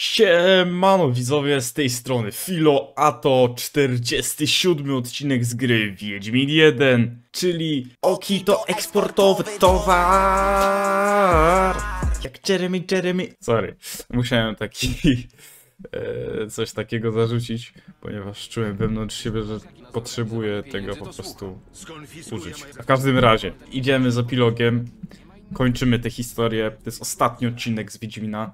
Siemano widzowie, z tej strony Filo, a to 47 odcinek z gry Wiedźmin 1, czyli Okito eksportowy towar. Jak Jeremy. Sorry, musiałem coś takiego zarzucić, ponieważ czułem wewnątrz siebie, że potrzebuję tego po prostu użyć. W każdym razie, idziemy z epilogiem, kończymy tę historię, to jest ostatni odcinek z Wiedźmina.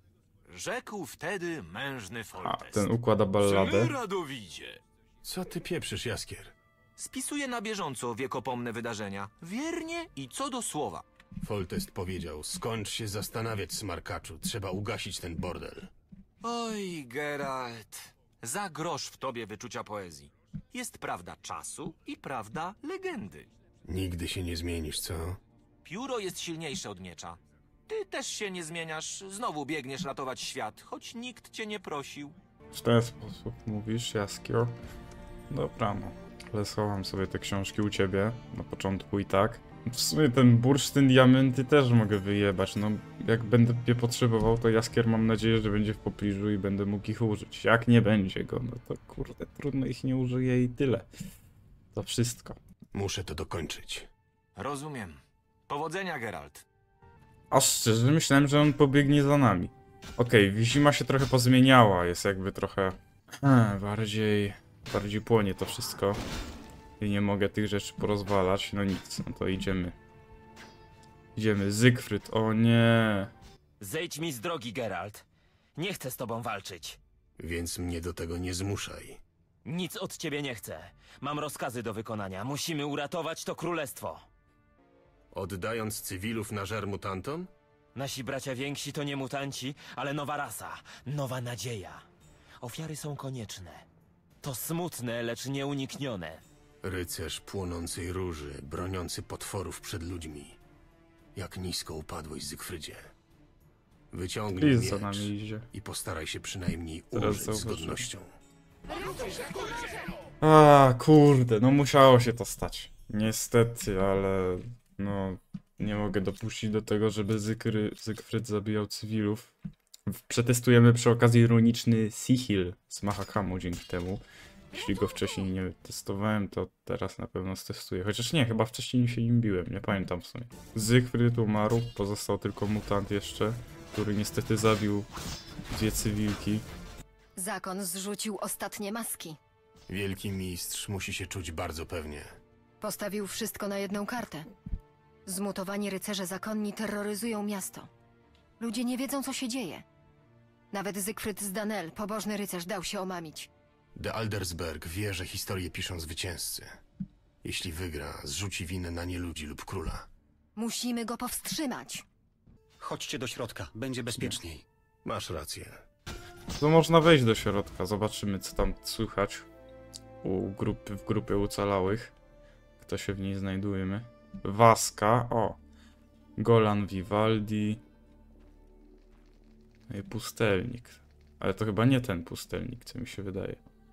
Rzekł wtedy mężny A, Foltest. ten układa balladę. Radowidzie. Co ty pieprzysz, Jaskier? Spisuje na bieżąco wiekopomne wydarzenia. Wiernie i co do słowa. Foltest powiedział, skończ się zastanawiać, smarkaczu, trzeba ugasić ten bordel. Oj, Geralt. Za grosz w tobie wyczucia poezji. Jest prawda czasu i prawda legendy. Nigdy się nie zmienisz, co? Pióro jest silniejsze od miecza. Ty też się nie zmieniasz. Znowu biegniesz ratować świat, choć nikt cię nie prosił. W ten sposób mówisz, Jaskier? Dobra, no. Ale schowam sobie te książki u ciebie, na początku i tak. W sumie ten bursztyn diamenty też mogę wyjebać, no. Jak będę je potrzebował, to Jaskier mam nadzieję, że będzie w pobliżu i będę mógł ich użyć. Jak nie będzie go, no to kurde, trudno ich nie użyję i tyle. To wszystko. Muszę to dokończyć. Rozumiem. Powodzenia, Geralt. A szczerze, myślałem, że on pobiegnie za nami. Okej, Wizima się trochę pozmieniała, jest jakby trochę... bardziej płonie to wszystko. I nie mogę tych rzeczy porozwalać, no nic, no to idziemy. Idziemy, Zygfryd, o nie. Zejdź mi z drogi, Geralt. Nie chcę z tobą walczyć. Więc mnie do tego nie zmuszaj. Nic od ciebie nie chcę. Mam rozkazy do wykonania. Musimy uratować to królestwo. Oddając cywilów na żer mutantom? Nasi bracia więksi to nie mutanci, ale nowa rasa, nowa nadzieja. Ofiary są konieczne. To smutne, lecz nieuniknione. Rycerz płonącej róży, broniący potworów przed ludźmi. Jak nisko upadłeś, Zygfrydzie. Wyciągnij Liz za miecz nami idzie. i postaraj się przynajmniej Teraz użyć z zauważyłem. godnością. A, kurde, no musiało się to stać. Niestety, ale no nie mogę dopuścić do tego, żeby Zygfryd zabijał cywilów. Przetestujemy przy okazji ironiczny Sihil z Mahakamu dzięki temu. Jeśli go wcześniej nie testowałem, to teraz na pewno stestuję. Chociaż nie, chyba wcześniej się nim biłem, nie pamiętam w sumie. Zygfryd umarł, pozostał tylko mutant jeszcze, który niestety zabił dwie cywilki. Zakon zrzucił ostatnie maski. Wielki mistrz musi się czuć bardzo pewnie. Postawił wszystko na jedną kartę. Zmutowani rycerze zakonni terroryzują miasto. Ludzie nie wiedzą, co się dzieje. Nawet Zygfryd z Danel, pobożny rycerz, dał się omamić. De Aldersberg wie, że historię piszą zwycięzcy. Jeśli wygra, zrzuci winę na nieludzi lub króla. Musimy go powstrzymać. Chodźcie do środka, będzie bezpieczniej. Masz rację. To można wejść do środka, zobaczymy co tam słychać w grupie ocalałych. Kto się w niej znajdujemy? Waska, o! Golan Vivaldi. No i pustelnik. Ale to chyba nie ten pustelnik, co mi się wydaje.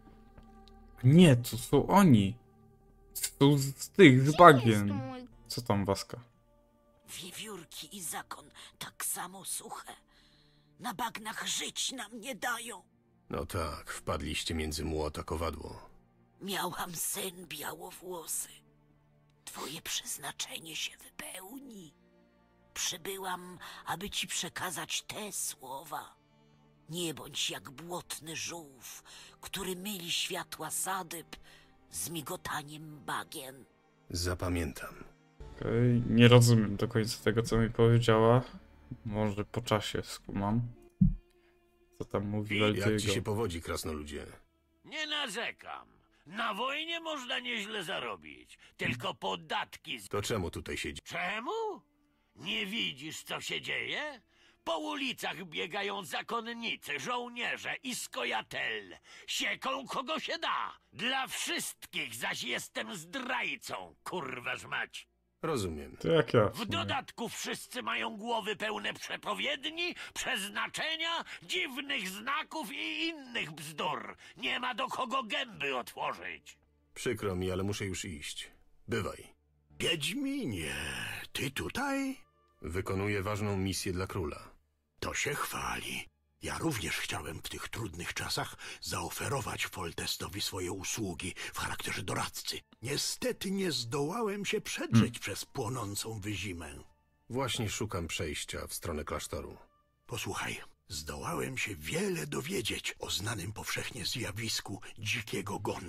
Nie, to są oni! To z tych, z bagien. Co tam, Waska? Wiewiórki i zakon tak samo suche. Na bagnach żyć nam nie dają. No tak, wpadliście między młot a kowadło. Miałam syn białowłosy. Twoje przeznaczenie się wypełni. Przybyłam, aby ci przekazać te słowa. Nie bądź jak błotny żółw, który myli światła sadyb z migotaniem bagien. Zapamiętam. Okej, nie rozumiem do końca tego, co mi powiedziała. Może po czasie skumam. Co tam mówi Jak ci się Weltygo. powodzi, krasnoludzie? Nie narzekam. Na wojnie można nieźle zarobić. Tylko podatki z... To czemu tutaj siedzi? Czemu? Nie widzisz, co się dzieje? Po ulicach biegają zakonnicy, żołnierze i skojatelle. Sieką kogo się da. Dla wszystkich zaś jestem zdrajcą, kurważ mać. Rozumiem. To jak ja. W dodatku wszyscy mają głowy pełne przepowiedni, przeznaczenia, dziwnych znaków i innych bzdur. Nie ma do kogo gęby otworzyć. Przykro mi, ale muszę już iść. Bywaj. Wiedźminie, ty tutaj? Wykonuję ważną misję dla króla. To się chwali. Ja również chciałem w tych trudnych czasach zaoferować Foltestowi swoje usługi w charakterze doradcy. Niestety nie zdołałem się przedrzeć przez płonącą wyzimę. Właśnie szukam przejścia w stronę klasztoru. Posłuchaj, zdołałem się wiele dowiedzieć o znanym powszechnie zjawisku dzikiego gonu.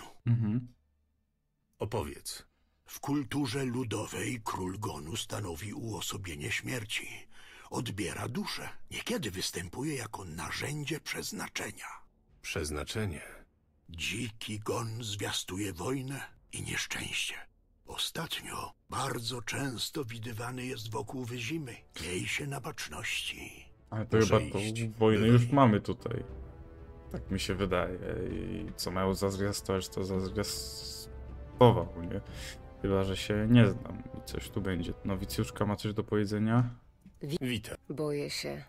Opowiedz. W kulturze ludowej król gonu stanowi uosobienie śmierci. Odbiera duszę. Niekiedy występuje jako narzędzie przeznaczenia. Przeznaczenie. Dziki gon zwiastuje wojnę i nieszczęście. Ostatnio bardzo często widywany jest wokół wyzimy. Miej się na baczności. Ale to Muszę chyba iść. tą wojnę Bywaj. już mamy tutaj. Tak mi się wydaje. I co miało zazwiastować, to zazwiastował, nie? Chyba, że się nie znam i coś tu będzie. Nowicjuszka ma coś do powiedzenia? Witam. Boję się.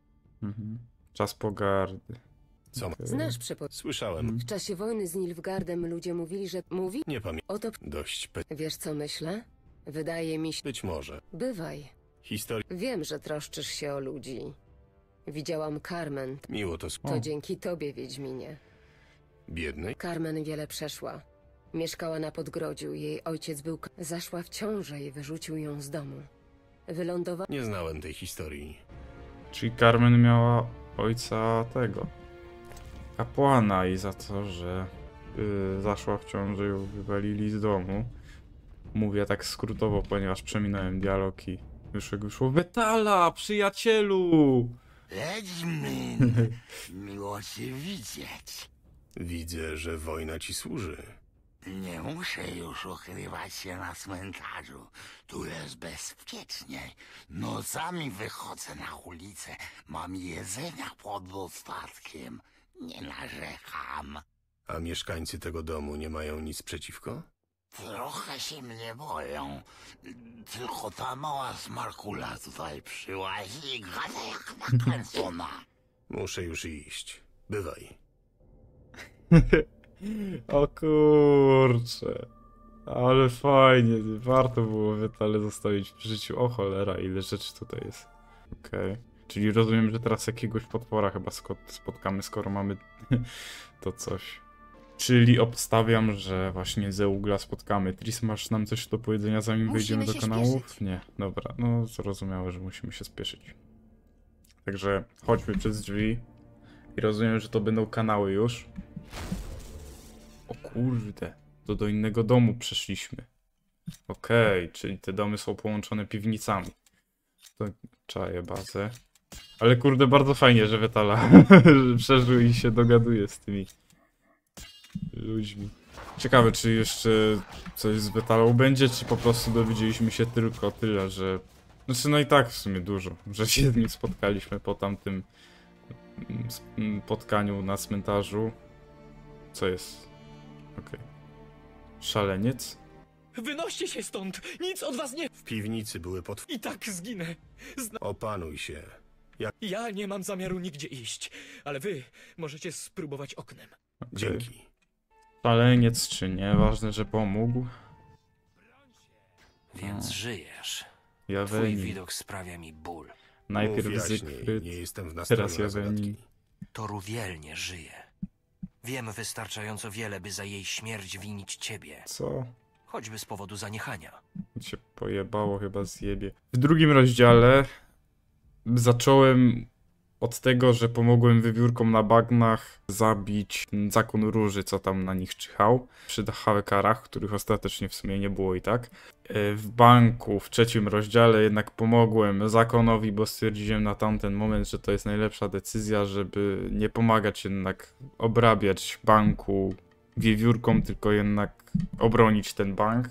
Czas pogardy. Co ma? Znasz przypowieść. Słyszałem. W czasie wojny z Nilfgaardem ludzie mówili, że... Mówi? Nie pamiętam. Oto... Dość Wiesz, co myślę? Wydaje mi się... Być może. Bywaj. Historia. Wiem, że troszczysz się o ludzi. Widziałam Carmen. Miło to To dzięki tobie, Wiedźminie. Biednej? Carmen wiele przeszła. Mieszkała na Podgrodziu. Jej ojciec był... Zaszła w ciążę i wyrzucił ją z domu. Wylądowała... Nie znałem tej historii. Czyli Carmen miała ojca tego. Kapłana i za to, że zaszła w ciąży, ją wywalili z domu. Mówię tak skrótowo, ponieważ przeminąłem dialog i już jak wyszło Wetala, przyjacielu! Wiedźmin, miło cię widzieć. Widzę, że wojna ci służy. Nie muszę już ukrywać się na cmentarzu. Tu jest bezpieczniej. Nocami wychodzę na ulicę. Mam jedzenia pod dostatkiem. Nie narzekam. A mieszkańcy tego domu nie mają nic przeciwko? Trochę się mnie boją. Tylko ta mała smarkula tutaj przyłazi i gada jak nakręcona. Muszę już iść. Bywaj. O kurcze. Ale fajnie, warto było Wetale zostawić w życiu. O cholera, ile rzeczy tutaj jest. Okej. Czyli rozumiem, że teraz jakiegoś potwora chyba spotkamy, skoro mamy to coś. Czyli obstawiam, że właśnie Zeugla spotkamy. Tris, masz nam coś do powiedzenia, zanim Musimy wejdziemy do się kanałów? spieszyć. Nie, dobra, no zrozumiałe, że musimy się spieszyć. Także chodźmy przez drzwi. I rozumiem, że to będą kanały już. O kurde, to do innego domu przeszliśmy. Okej, czyli te domy są połączone piwnicami. To czaję bazę. Ale kurde, bardzo fajnie, że Wetala przeżył i się dogaduje z tymi ludźmi. Ciekawe, czy jeszcze coś z Wetalą będzie, czy po prostu dowiedzieliśmy się tylko tyle, że... Znaczy, no i tak w sumie dużo, że się z nim spotkaliśmy po tamtym spotkaniu na cmentarzu. Co jest? Okej. Szaleniec? Wynoście się stąd! Nic od was nie... W piwnicy były I tak zginę! Opanuj się. Ja nie mam zamiaru nigdzie iść, ale wy możecie spróbować oknem. Okej. Dzięki. Szaleniec czy nie? Ważne, że pomógł. Więc żyjesz. Twój Jawenin. widok sprawia mi ból. Najpierw Mów jaśniej, Zygfryd, nie jestem w teraz nastroju na Jawenin. zagadki. Toruwiel żyje. Wiem wystarczająco wiele, by za jej śmierć winić ciebie. Co? Choćby z powodu zaniechania. Cię pojebało, chyba zjebie. W drugim rozdziale zacząłem od tego, że pomogłem wiewiórkom na bagnach zabić ten zakon róży, co tam na nich czyhał. Przy Hawekarach, których ostatecznie w sumie nie było i tak. W banku, w trzecim rozdziale jednak pomogłem zakonowi, bo stwierdziłem na tamten moment, że to jest najlepsza decyzja, żeby nie pomagać jednak obrabiać banku wiewiórkom, tylko jednak obronić ten bank.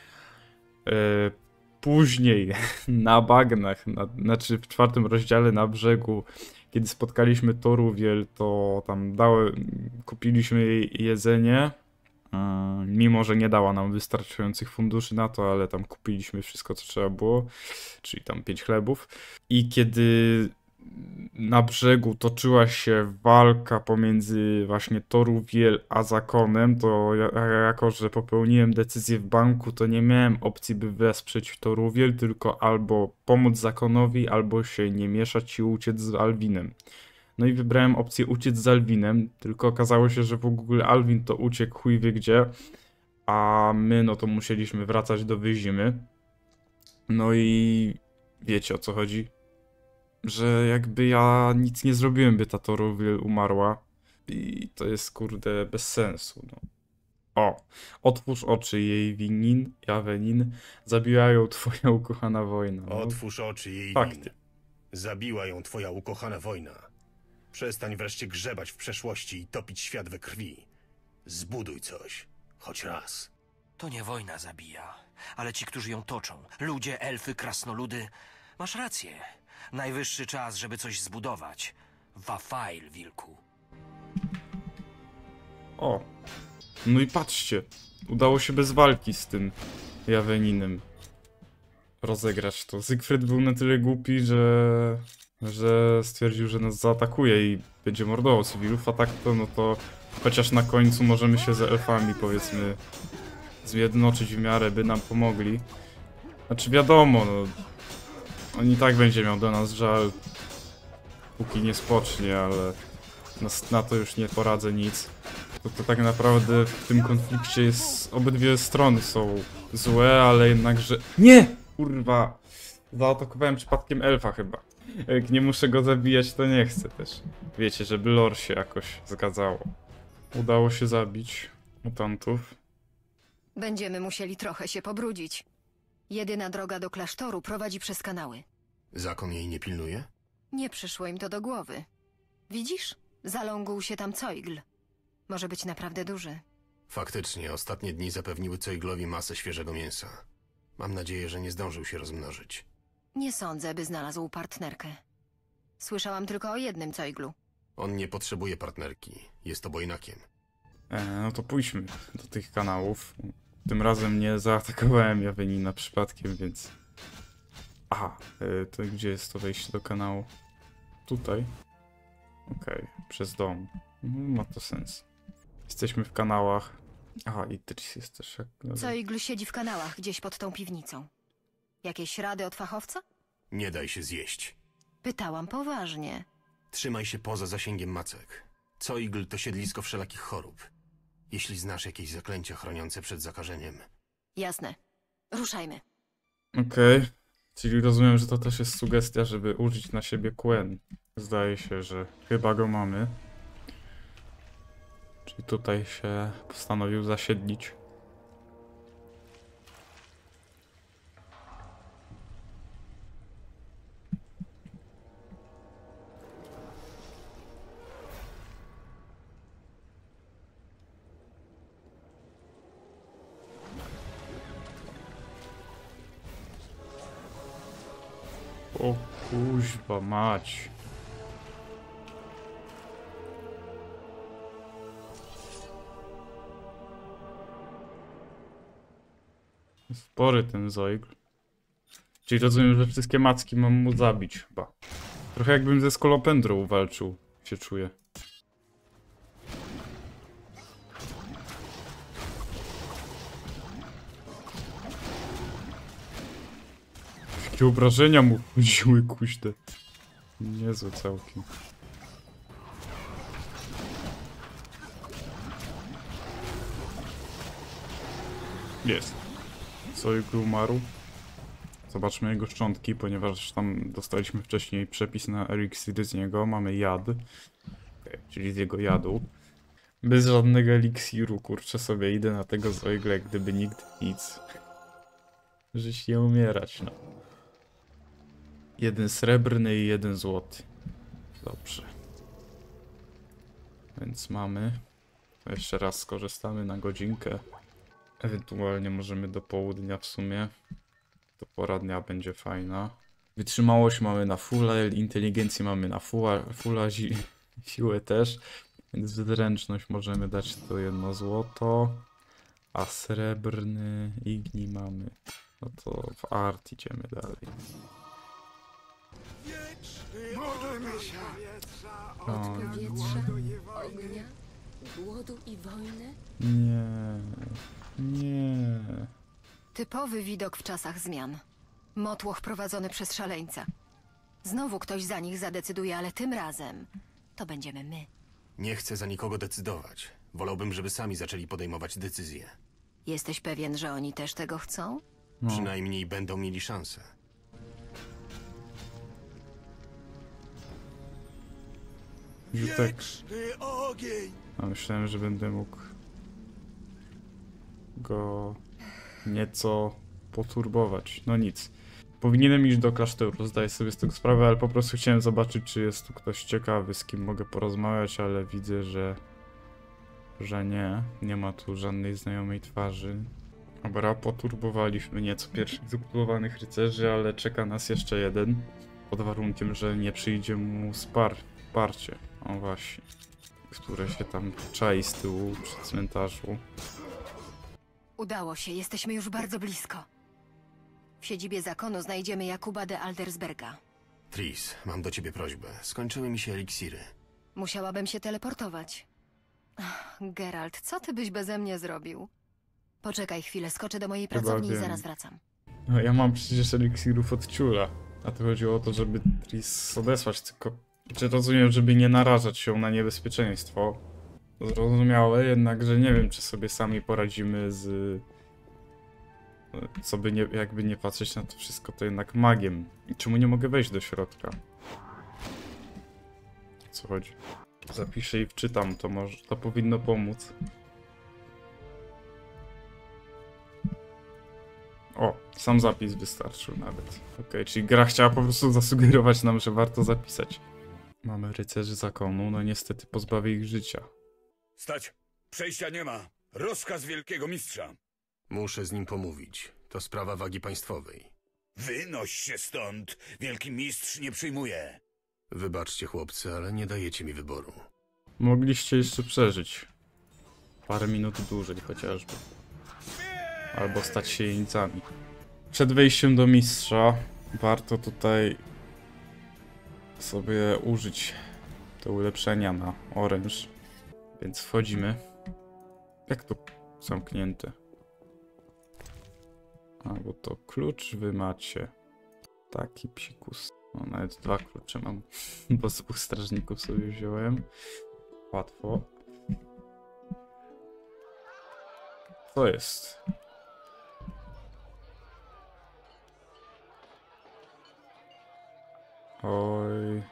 Później na bagnach, znaczy w czwartym rozdziale na brzegu, kiedy spotkaliśmy Toruwiel, to tam kupiliśmy jej jedzenie, mimo że nie dała nam wystarczających funduszy na to, ale tam kupiliśmy wszystko, co trzeba było, czyli tam 5 chlebów. I kiedy na brzegu toczyła się walka pomiędzy właśnie Toruwiel a zakonem, to jako, że popełniłem decyzję w banku, to nie miałem opcji, by wesprzeć Toruwiel, tylko albo pomóc zakonowi, albo się nie mieszać i uciec z Alwinem. No i wybrałem opcję uciec z Alwinem, tylko okazało się, że w ogóle Alwin to uciekł chuj wie gdzie, a my no to musieliśmy wracać do Wyzimy. No i wiecie o co chodzi? Że jakby ja nic nie zrobiłem, by ta Torowil umarła. I to jest kurde bez sensu, no. O, otwórz oczy jej Winin, Jawenin, zabiła ją twoja ukochana wojna. No. Otwórz oczy jej Fakty. win. Zabiła ją twoja ukochana wojna. Przestań wreszcie grzebać w przeszłości i topić świat we krwi. Zbuduj coś. Choć raz. To nie wojna zabija, ale ci, którzy ją toczą. Ludzie, elfy, krasnoludy. Masz rację. Najwyższy czas, żeby coś zbudować. Wafail, wilku. O, no i patrzcie, udało się bez walki z tym Jaweninem rozegrać to. Siegfried był na tyle głupi, że stwierdził, że nas zaatakuje i będzie mordował cywilów, a tak to no to chociaż na końcu możemy się z elfami powiedzmy zjednoczyć w miarę, by nam pomogli. Znaczy wiadomo, no on i tak będzie miał do nas żal, póki nie spocznie, ale na to już nie poradzę nic. To tak naprawdę w tym konflikcie jest, obydwie strony są złe, ale jednakże... Nie! Kurwa! Zaatakowałem przypadkiem elfa chyba. Jak nie muszę go zabijać, to nie chcę też. Wiecie, żeby lore się jakoś zgadzało. Udało się zabić mutantów. Będziemy musieli trochę się pobrudzić. Jedyna droga do klasztoru prowadzi przez kanały. Zakon jej nie pilnuje? Nie przyszło im to do głowy. Widzisz? Zalągł się tam Coigl. Może być naprawdę duży. Faktycznie, ostatnie dni zapewniły Coiglowi masę świeżego mięsa. Mam nadzieję, że nie zdążył się rozmnożyć. Nie sądzę, by znalazł partnerkę. Słyszałam tylko o jednym Coiglu. On nie potrzebuje partnerki. Jest obojnakiem. No to pójdźmy do tych kanałów. Tym razem nie zaatakowałem Jawenina przypadkiem, więc... Aha, to gdzie jest to wejście do kanału? Tutaj. Okej, przez dom. Ma to sens. Jesteśmy w kanałach. Aha, i Tris jest też jak... Coigl siedzi w kanałach, gdzieś pod tą piwnicą. Jakieś rady od fachowca? Nie daj się zjeść. Pytałam poważnie. Trzymaj się poza zasięgiem macek. Coigl to siedlisko wszelakich chorób. Jeśli znasz jakieś zaklęcia chroniące przed zakażeniem. Jasne. Ruszajmy. Okej. Czyli rozumiem, że to też jest sugestia, żeby użyć na siebie Quen. Zdaje się, że chyba go mamy. Czyli tutaj się postanowił zasiedlić. O kuźwa mać. Spory ten Zoigl. Czyli rozumiem, że wszystkie macki mam mu zabić chyba. Trochę jakbym ze Skolopendrą walczył, się czuję. Jakie obrażenia mu chodziły, kuźde. Niezłe całkiem. Jest. Zoigl umarł. Zobaczmy jego szczątki, ponieważ tam dostaliśmy wcześniej przepis na eliksiry z niego. Mamy jad. Okay, czyli z jego jadu. Bez żadnego eliksiru, kurczę sobie idę na tego Zoigla, jak gdyby nikt nic. Żyć nie umierać, no. Jeden srebrny i jeden złoty. Dobrze. Więc mamy. To jeszcze raz skorzystamy na godzinkę. Ewentualnie możemy do południa w sumie. To pora dnia będzie fajna. Wytrzymałość mamy na fulla, inteligencję mamy na fulla, siłę też. Więc zręczność możemy dać to 1 złoto. A srebrny igni mamy. No to w art idziemy dalej. Od powietrza, ognia, głodu i wojny? Nie. Nie. Typowy widok w czasach zmian. Motłoch prowadzony przez szaleńca. Znowu ktoś za nich zadecyduje, ale tym razem to będziemy my. Nie chcę za nikogo decydować. Wolałbym, żeby sami zaczęli podejmować decyzje. Jesteś pewien, że oni też tego chcą? No. Przynajmniej będą mieli szansę. Rzutek. Wieczny ogień! A myślałem, że będę mógł go nieco poturbować. No nic. Powinienem iść do klasztoru, zdaję sobie z tego sprawę, ale po prostu chciałem zobaczyć, czy jest tu ktoś ciekawy, z kim mogę porozmawiać, ale widzę, że nie ma tu żadnej znajomej twarzy. Dobra, poturbowaliśmy nieco pierwszych zbudowanych rycerzy, ale czeka nas jeszcze jeden. Pod warunkiem, że nie przyjdzie mu wsparcie. O właśnie. Które się tam czai z tyłu przy cmentarzu. Udało się, jesteśmy już bardzo blisko. W siedzibie zakonu znajdziemy Jakuba de Aldersberga. Tris, mam do ciebie prośbę. Skończyły mi się eliksiry. Musiałabym się teleportować. Ach, Geralt, co ty byś beze mnie zrobił? Poczekaj chwilę, skoczę do mojej Chyba pracowni i wiem. zaraz wracam. No, ja mam przecież eliksirów od ciula. A to chodziło o to, żeby Tris odesłać, tylko... Czy rozumiem, żeby nie narażać się na niebezpieczeństwo? Zrozumiałe, jednakże nie wiem, czy sobie sami poradzimy z... Co by nie, jakby nie patrzeć na to wszystko, to jednak magiem. I czemu nie mogę wejść do środka? O co chodzi? Zapiszę i wczytam, to powinno pomóc. O, sam zapis wystarczył nawet. Okej, czyli gra chciała po prostu zasugerować nam, że warto zapisać. Mamy rycerzy zakonu, no niestety pozbawię ich życia. Stać! Przejścia nie ma. Rozkaz wielkiego mistrza. Muszę z nim pomówić. To sprawa wagi państwowej. Wynoś się stąd. Wielki mistrz nie przyjmuje. Wybaczcie, chłopcy, ale nie dajecie mi wyboru. Mogliście jeszcze przeżyć. Parę minut dłużej chociażby. Albo stać się jeńcami. Przed wejściem do mistrza warto tutaj sobie użyć te ulepszenia na oręż. Więc wchodzimy. Jak to zamknięte? Albo to klucz wy macie. Taki psikus. No, nawet 2 klucze mam, bo z 2 strażników sobie wziąłem. Łatwo. Co jest? Oj.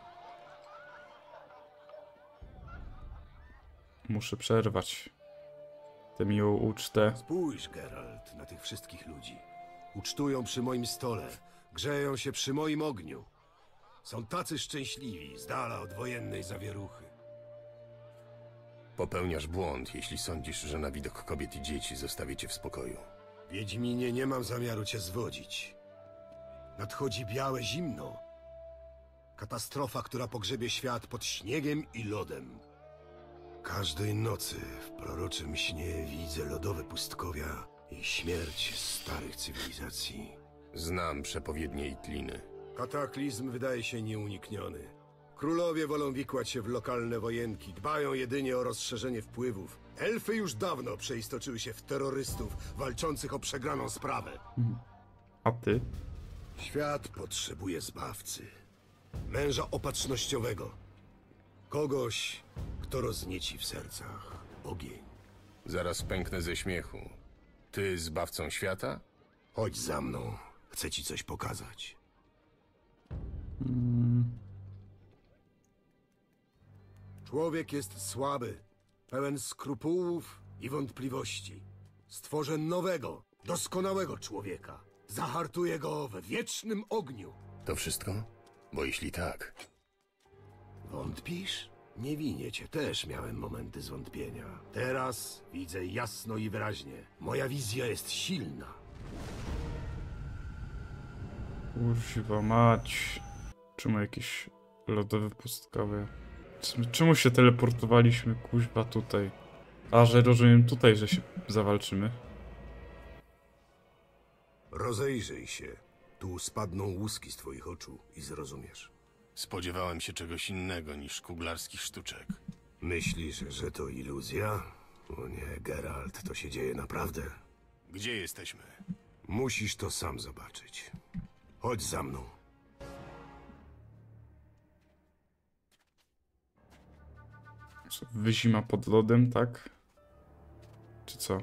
Muszę przerwać tę miłą ucztę. Spójrz, Geralt, na tych wszystkich ludzi. Ucztują przy moim stole, grzeją się przy moim ogniu. Są tacy szczęśliwi, z dala od wojennej zawieruchy. Popełniasz błąd, jeśli sądzisz, że na widok kobiet i dzieci zostawię cię w spokoju. Wiedźminie, nie mam zamiaru cię zwodzić. Nadchodzi białe zimno. Katastrofa, która pogrzebie świat pod śniegiem i lodem. Każdej nocy w proroczym śnie widzę lodowe pustkowia i śmierć starych cywilizacji. Znam przepowiednie i tliny. Kataklizm wydaje się nieunikniony. Królowie wolą wikłać się w lokalne wojenki, dbają jedynie o rozszerzenie wpływów. Elfy już dawno przeistoczyły się w terrorystów walczących o przegraną sprawę. A ty? Świat potrzebuje zbawcy. Męża opatrznościowego. Kogoś, kto roznieci w sercach ogień. Zaraz pęknę ze śmiechu. Ty zbawcą świata? Chodź za mną. Chcę ci coś pokazać. Człowiek jest słaby, pełen skrupułów i wątpliwości. Stworzę nowego, doskonałego człowieka. Zahartuję go we wiecznym ogniu. To wszystko? Bo jeśli tak... Wątpisz? Nie winię cię, też miałem momenty zwątpienia. Teraz widzę jasno i wyraźnie. Moja wizja jest silna. Kurwa mać. Czemu jakieś lodowe pustkowie? Czemu się teleportowaliśmy kuźwa tutaj? A, że rozumiem tutaj, że się zawalczymy. Rozejrzyj się. Tu spadną łuski z twoich oczu i zrozumiesz. Spodziewałem się czegoś innego niż kuglarskich sztuczek. Myślisz, że to iluzja? O nie, Geralt, to się dzieje naprawdę. Gdzie jesteśmy? Musisz to sam zobaczyć. Chodź za mną. Wyzima pod lodem, tak? Czy co?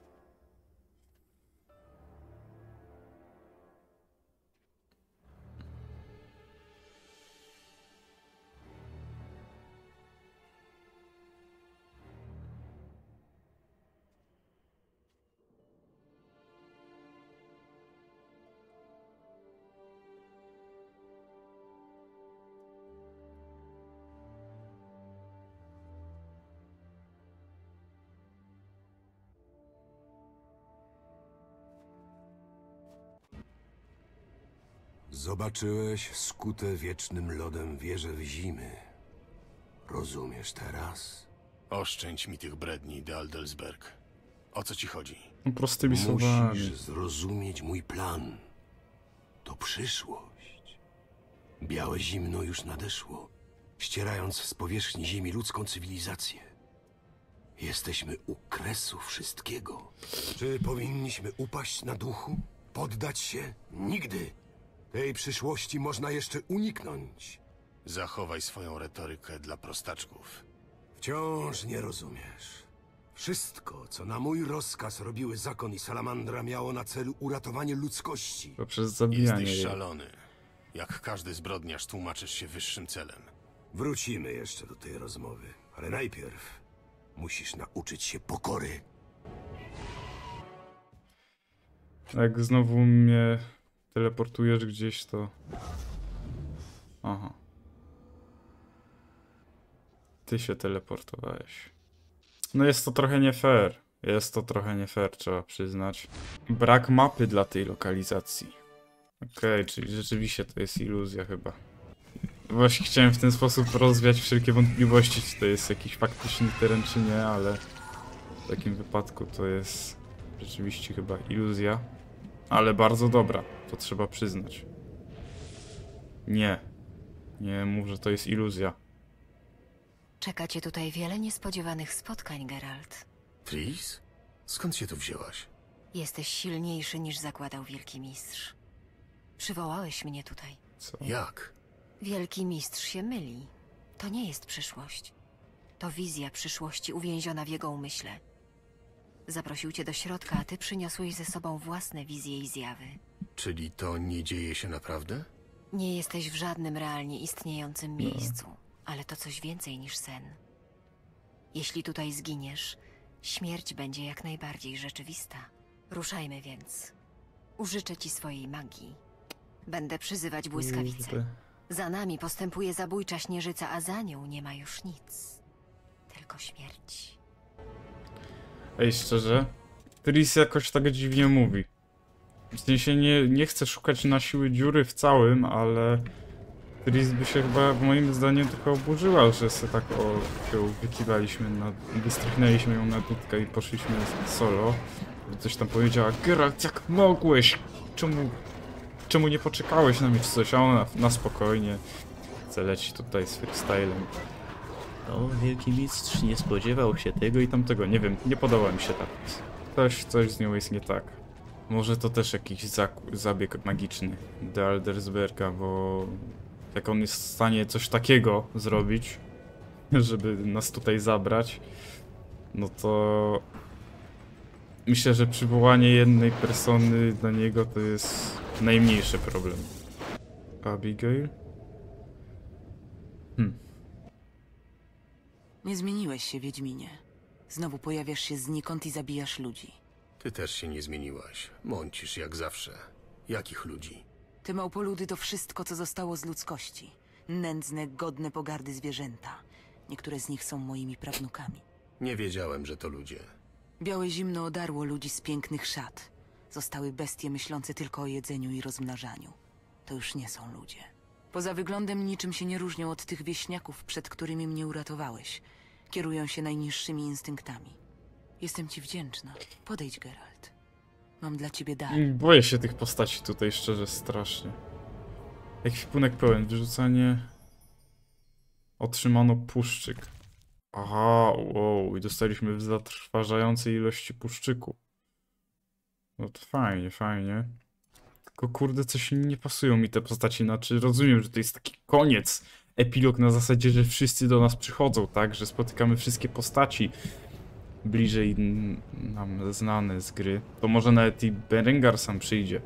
Zobaczyłeś skute wiecznym lodem wieże Wyzimy. Rozumiesz teraz? Oszczędź mi tych bredni, de Aldelsberg. O co ci chodzi? No prostymi słowami. Musisz zrozumieć mój plan. To przyszłość. Białe zimno już nadeszło, ścierając z powierzchni ziemi ludzką cywilizację. Jesteśmy u kresu wszystkiego. Czy powinniśmy upaść na duchu? Poddać się? Nigdy! Tej przyszłości można jeszcze uniknąć. Zachowaj swoją retorykę dla prostaczków. Wciąż nie rozumiesz. Wszystko, co na mój rozkaz robiły zakon i salamandra, miało na celu uratowanie ludzkości. Poprzez zabijanie Jesteś jej. szalony. Jak każdy zbrodniarz tłumaczysz się wyższym celem. Wrócimy jeszcze do tej rozmowy, ale najpierw musisz nauczyć się pokory. Jak znowu mnie teleportujesz gdzieś, to... Aha. Ty się teleportowałeś. No jest to trochę nie fair. Jest to trochę nie fair, trzeba przyznać. Brak mapy dla tej lokalizacji. Okej, czyli rzeczywiście to jest iluzja chyba. Właśnie chciałem w ten sposób rozwiać wszelkie wątpliwości, czy to jest jakiś faktyczny teren, czy nie, ale w takim wypadku to jest rzeczywiście chyba iluzja. Ale bardzo dobra, to trzeba przyznać. Nie. Nie mów, że to jest iluzja. Czeka cię tutaj wiele niespodziewanych spotkań, Geralt. Tris? Skąd się tu wzięłaś? Jesteś silniejszy niż zakładał Wielki Mistrz. Przywołałeś mnie tutaj. Co? Jak? Wielki Mistrz się myli. To nie jest przyszłość. To wizja przyszłości uwięziona w jego umyśle. Zaprosił cię do środka, a ty przyniosłeś ze sobą własne wizje i zjawy. Czyli to nie dzieje się naprawdę? Nie jesteś w żadnym realnie istniejącym miejscu, ale to coś więcej niż sen. Jeśli tutaj zginiesz, śmierć będzie jak najbardziej rzeczywista. Ruszajmy więc. Użyczę ci swojej magii. Będę przyzywać błyskawice. Za nami postępuje zabójcza śnieżyca, a za nią nie ma już nic. Tylko śmierć. Ej, szczerze? Tris jakoś tak dziwnie mówi. W sensie nie chcę szukać na siły dziury w całym, ale... Tris by się chyba, moim zdaniem, trochę oburzyła, że sobie tak ją wykiwaliśmy, wystrychnęliśmy ją na dudkę i poszliśmy solo. Coś tam powiedziała, Geralt, jak mogłeś? Czemu nie poczekałeś na mnie czy coś? A ona na spokojnie chce leci tutaj z freestylem. No, Wielki Mistrz nie spodziewał się tego i tamtego. Nie wiem, nie podoba mi się tak. Coś z nią jest nie tak. Może to też jakiś zabieg magiczny de Aldersberga, bo jak on jest w stanie coś takiego zrobić, żeby nas tutaj zabrać, no to myślę, że przywołanie jednej persony dla niego to jest najmniejszy problem. Abigail? Nie zmieniłeś się, Wiedźminie. Znowu pojawiasz się znikąd i zabijasz ludzi. Ty też się nie zmieniłaś. Mącisz jak zawsze. Jakich ludzi? Te małpoludy to wszystko, co zostało z ludzkości. Nędzne, godne pogardy zwierzęta. Niektóre z nich są moimi prawnukami. Nie wiedziałem, że to ludzie. Białe zimno odarło ludzi z pięknych szat. Zostały bestie myślące tylko o jedzeniu i rozmnażaniu. To już nie są ludzie. Poza wyglądem niczym się nie różnią od tych wieśniaków, przed którymi mnie uratowałeś. Kierują się najniższymi instynktami. Jestem ci wdzięczna. Podejdź, Geralt. Mam dla ciebie dar. Boję się tych postaci tutaj, szczerze, strasznie. Ekwipunek pełen, wyrzucanie... Otrzymano puszczyk. Aha, wow, i dostaliśmy w zatrważającej ilości puszczyku. No to fajnie, fajnie. Tylko kurde, coś nie pasują mi te postaci, znaczy rozumiem, że to jest taki koniec epilog na zasadzie, że wszyscy do nas przychodzą, tak? Że spotykamy wszystkie postaci bliżej nam znane z gry. To może nawet i Berengar sam przyjdzie.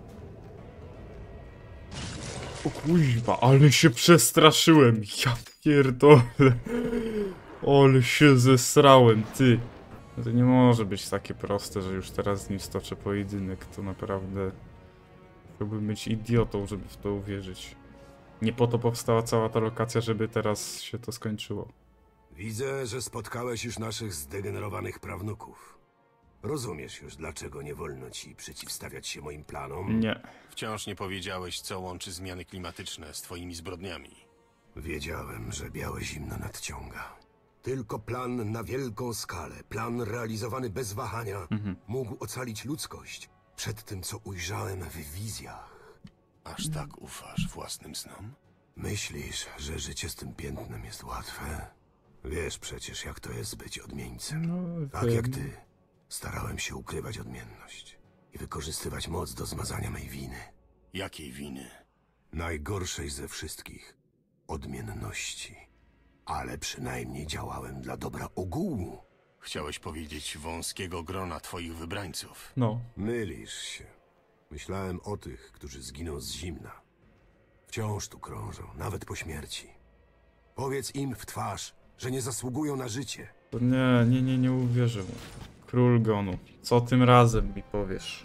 O kuźwa, ale się przestraszyłem. Ja pierdolę. Ale się zesrałem, ty. To nie może być takie proste, że już teraz z nim stoczę pojedynek. To naprawdę... Chciałbym być idiotą, żeby w to uwierzyć. Nie po to powstała cała ta lokacja, żeby teraz się to skończyło. Widzę, że spotkałeś już naszych zdegenerowanych prawnuków. Rozumiesz już, dlaczego nie wolno ci przeciwstawiać się moim planom? Nie. Wciąż nie powiedziałeś, co łączy zmiany klimatyczne z twoimi zbrodniami. Wiedziałem, że białe zimno nadciąga. Tylko plan na wielką skalę, plan realizowany bez wahania, mógł ocalić ludzkość przed tym, co ujrzałem w wizjach. Aż tak ufasz własnym snom? Myślisz, że życie z tym piętnem jest łatwe? Wiesz przecież, jak to jest być odmieńcem. No, Tak jak ty, starałem się ukrywać odmienność i wykorzystywać moc do zmazania mej winy. Jakiej winy? Najgorszej ze wszystkich. Odmienności. Ale przynajmniej działałem dla dobra ogółu. Chciałeś powiedzieć wąskiego grona twoich wybrańców. No. Mylisz się. Myślałem o tych, którzy zginą z zimna. Wciąż tu krążą, nawet po śmierci. Powiedz im w twarz, że nie zasługują na życie. To nie uwierzę mu. Król Gonu. Co tym razem mi powiesz?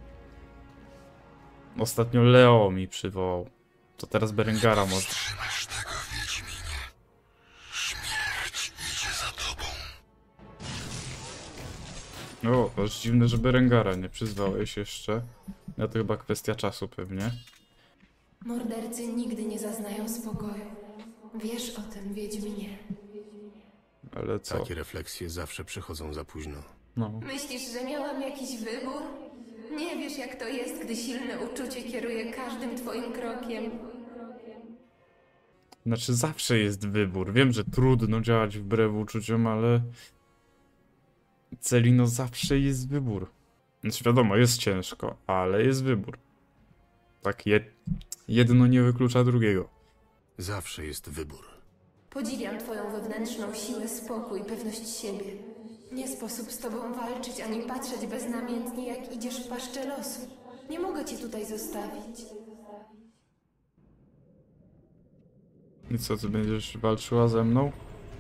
Ostatnio Leo mi przywołał. To teraz Berengara może. Trzymasz tego, Wiedźminie. Śmierć idzie za tobą. O, to jest dziwne, że Berengara nie przyzwałeś jeszcze. No to chyba kwestia czasu pewnie. Mordercy nigdy nie zaznają spokoju. Wiesz o tym, Wiedźminie. Ale co? Takie refleksje zawsze przychodzą za późno. No. Myślisz, że miałam jakiś wybór? Nie wiesz, jak to jest, gdy silne uczucie kieruje każdym twoim krokiem. Znaczy zawsze jest wybór. Wiem, że trudno działać wbrew uczuciom, ale... Celino zawsze jest wybór. Znaczy wiadomo, jest ciężko, ale jest wybór. Tak, jedno nie wyklucza drugiego. Zawsze jest wybór. Podziwiam twoją wewnętrzną siłę, spokój, pewność siebie. Nie sposób z tobą walczyć, ani patrzeć beznamiętnie, jak idziesz w paszczę losu. Nie mogę cię tutaj zostawić. I co, ty będziesz walczyła ze mną?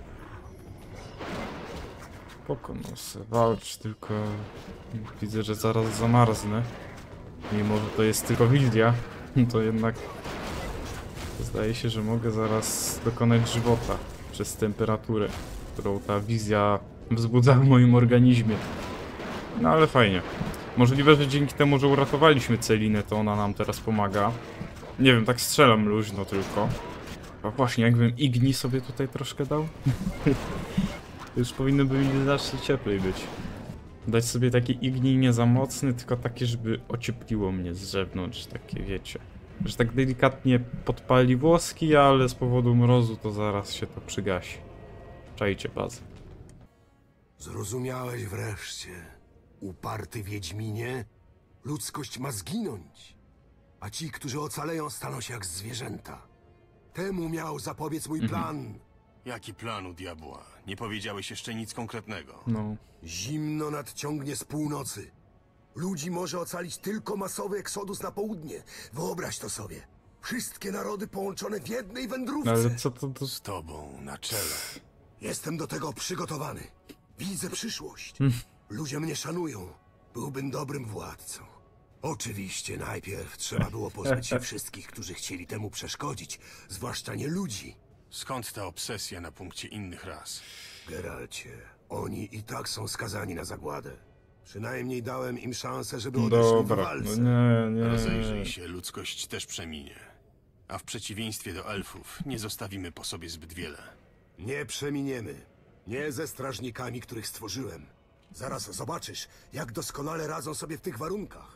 Spoko, no se walcz, tylko widzę, że zaraz zamarznę. Mimo, że to jest tylko wizja, to jednak zdaje się, że mogę zaraz dokonać żywota przez temperaturę, którą ta wizja wzbudza w moim organizmie. No ale fajnie. Możliwe, że dzięki temu, że uratowaliśmy Celinę, to ona nam teraz pomaga. Nie wiem, tak strzelam luźno tylko. A właśnie, jakbym Igni sobie tutaj troszkę dał? To już powinno by mi znacznie cieplej być. Dać sobie takie Igni nie za mocny, tylko takie, żeby ociepliło mnie z zewnątrz, takie wiecie. Że tak delikatnie podpali włoski, ale z powodu mrozu to zaraz się to przygasi. Czajcie bazę. Zrozumiałeś wreszcie, uparty Wiedźminie? Ludzkość ma zginąć, a ci, którzy ocaleją, staną się jak zwierzęta. Temu miał zapobiec mój plan. Jaki plan u diabła? Nie powiedziałeś jeszcze nic konkretnego. No. Zimno nadciągnie z północy. Ludzi może ocalić tylko masowy eksodus na południe. Wyobraź to sobie. Wszystkie narody połączone w jednej wędrówce. Ale co to... Z tobą na czele. Jestem do tego przygotowany. Widzę przyszłość. Ludzie mnie szanują. Byłbym dobrym władcą. Oczywiście najpierw trzeba było pozbyć się wszystkich, którzy chcieli temu przeszkodzić, zwłaszcza nie ludzi. Skąd ta obsesja na punkcie innych ras? Geralcie, oni i tak są skazani na zagładę. Przynajmniej dałem im szansę, żeby odeszli w Dobra, walce. no nie. Rozejrzyj się, ludzkość też przeminie. A w przeciwieństwie do elfów, nie zostawimy po sobie zbyt wiele. Nie przeminiemy. Nie ze strażnikami, których stworzyłem. Zaraz zobaczysz, jak doskonale radzą sobie w tych warunkach.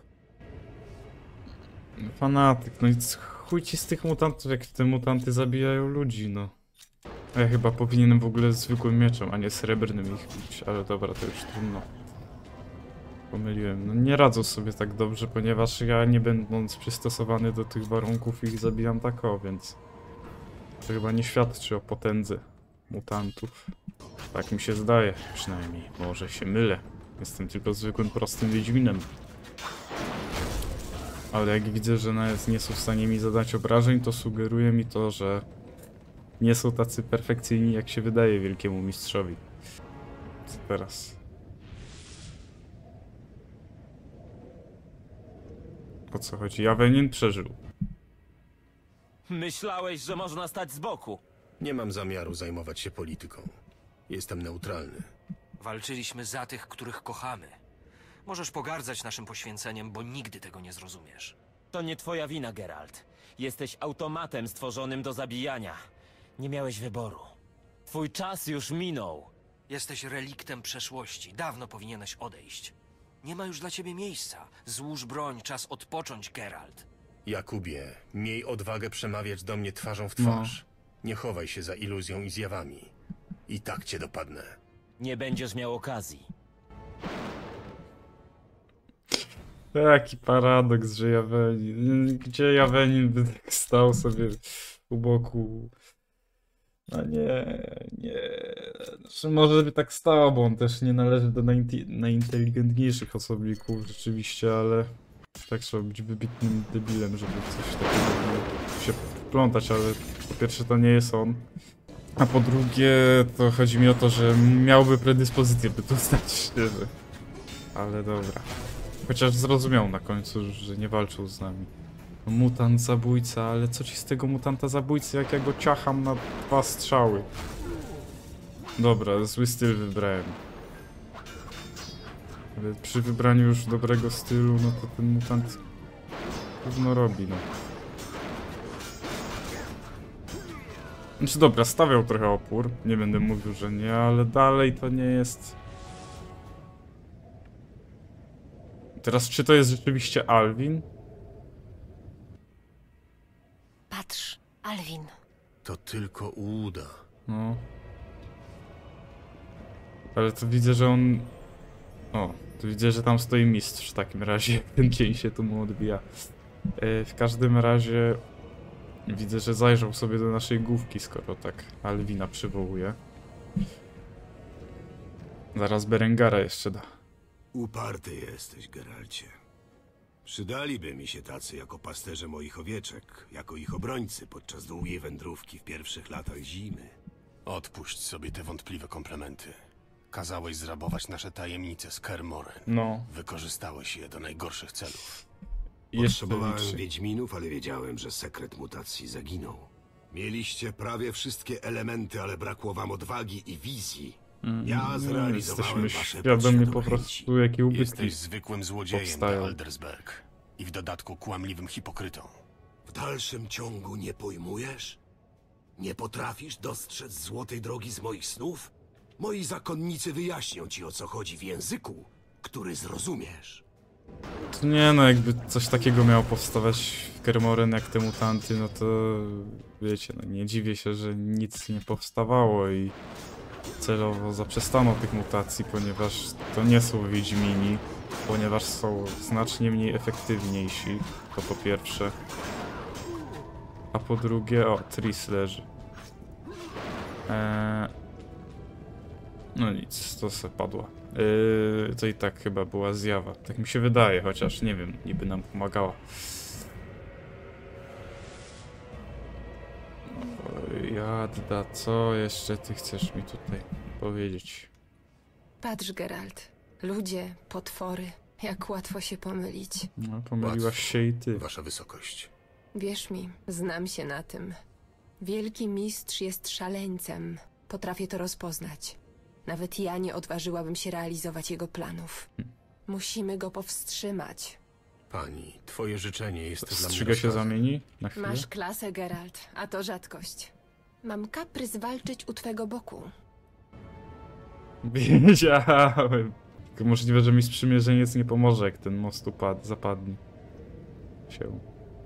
Fanatyk, no i chuj ci z tych mutantów, jak te mutanty zabijają ludzi, no. A ja chyba powinienem w ogóle zwykłym mieczem, a nie srebrnym ich bić, ale dobra, to już trudno. Pomyliłem, no nie radzą sobie tak dobrze, ponieważ ja nie będąc przystosowany do tych warunków ich zabijam tak o, więc... To chyba nie świadczy o potędze mutantów. Tak mi się zdaje, przynajmniej. Może się mylę. Jestem tylko zwykłym, prostym wiedźminem. Ale jak widzę, że nawet nie są w stanie mi zadać obrażeń, to sugeruje mi to, że nie są tacy perfekcyjni, jak się wydaje wielkiemu mistrzowi. Co teraz? O co chodzi? Jawenin przeżył. Myślałeś, że można stać z boku. Nie mam zamiaru zajmować się polityką. Jestem neutralny. Walczyliśmy za tych, których kochamy. Możesz pogardzać naszym poświęceniem, bo nigdy tego nie zrozumiesz. To nie twoja wina, Geralt. Jesteś automatem stworzonym do zabijania. Nie miałeś wyboru. Twój czas już minął. Jesteś reliktem przeszłości. Dawno powinieneś odejść. Nie ma już dla ciebie miejsca. Złóż broń, czas odpocząć, Geralt. Jakubie, miej odwagę przemawiać do mnie twarzą w twarz. Nie chowaj się za iluzją i zjawami. I tak cię dopadnę. Nie będziesz miał okazji. Taki paradoks, że Jawenin... Gdzie Jawenin by tak stał sobie u boku? No nie... Znaczy może by tak stało, bo on też nie należy do najinteligentniejszych osobników rzeczywiście, ale... Tak trzeba być wybitnym debilem, żeby coś takiego się wplątać, ale po pierwsze to nie jest on. A po drugie to chodzi mi o to, że miałby predyspozycję, by to stać szczerze. Ale dobra. Chociaż zrozumiał na końcu, że nie walczył z nami. No, mutant zabójca, ale co ci z tego mutanta zabójcy, jak ja go ciacham na 2 strzały? Dobra, zły styl wybrałem. Ale przy wybraniu już dobrego stylu, no to ten mutant gówno robi, no. Znaczy dobra, stawiał trochę opór, nie będę mówił, że nie, ale dalej to nie jest... Teraz czy to jest rzeczywiście Alvin? Patrz, Alvin. To tylko uda. No. Ale to widzę, że on... O, to widzę, że tam stoi mistrz w takim razie, ten cień się tu mu odbija. W każdym razie... Widzę, że zajrzał sobie do naszej główki, skoro tak Alwina przywołuje. Zaraz Berengara jeszcze da. Uparty jesteś, Geralcie. Przydaliby mi się tacy jako pasterze moich owieczek, jako ich obrońcy podczas długiej wędrówki w pierwszych latach zimy. Odpuść sobie te wątpliwe komplementy. Kazałeś zrabować nasze tajemnice z Kermoren. No. Wykorzystałeś je do najgorszych celów. Potrzebowałem wiedźminów, ale wiedziałem, że sekret mutacji zaginął. Mieliście prawie wszystkie elementy, ale brakło wam odwagi i wizji. Ja zrealizowałem jesteśmy wasze świadomi po prostu, jakie ubytki Jesteś zwykłym złodziejem powstają. de Aldersberg. I w dodatku kłamliwym hipokrytą. W dalszym ciągu nie pojmujesz? Nie potrafisz dostrzec złotej drogi z moich snów? Moi zakonnicy wyjaśnią ci, o co chodzi w języku, który zrozumiesz. To nie no, jakby coś takiego miało powstawać w Kermoren jak te mutanty, no to wiecie, no nie dziwię się, że nic nie powstawało i celowo zaprzestano tych mutacji, ponieważ to nie są wiedźmini, ponieważ są znacznie mniej efektywniejsi, to po pierwsze. A po drugie, o, Tris leży. No nic, to se padła. To i tak chyba była zjawa. Tak mi się wydaje, chociaż nie wiem, niby nam pomagała. Jadda, co jeszcze ty chcesz mi tutaj powiedzieć? Patrz, Geralt. Ludzie, potwory. Jak łatwo się pomylić. No, pomyliłaś się i ty. Wasza wysokość. Wierz mi, znam się na tym. Wielki mistrz jest szaleńcem. Potrafię to rozpoznać. Nawet ja nie odważyłabym się realizować jego planów. Musimy go powstrzymać. Pani, twoje życzenie jest dla mnie Strzyga się rozkazem. zamieni na chwilę? Masz klasę, Geralt, a to rzadkość. Mam kaprys walczyć u twego boku. Wiedziałem. Tylko możliwe, że mi sprzymierzeniec nie pomoże, jak ten most zapadnie się.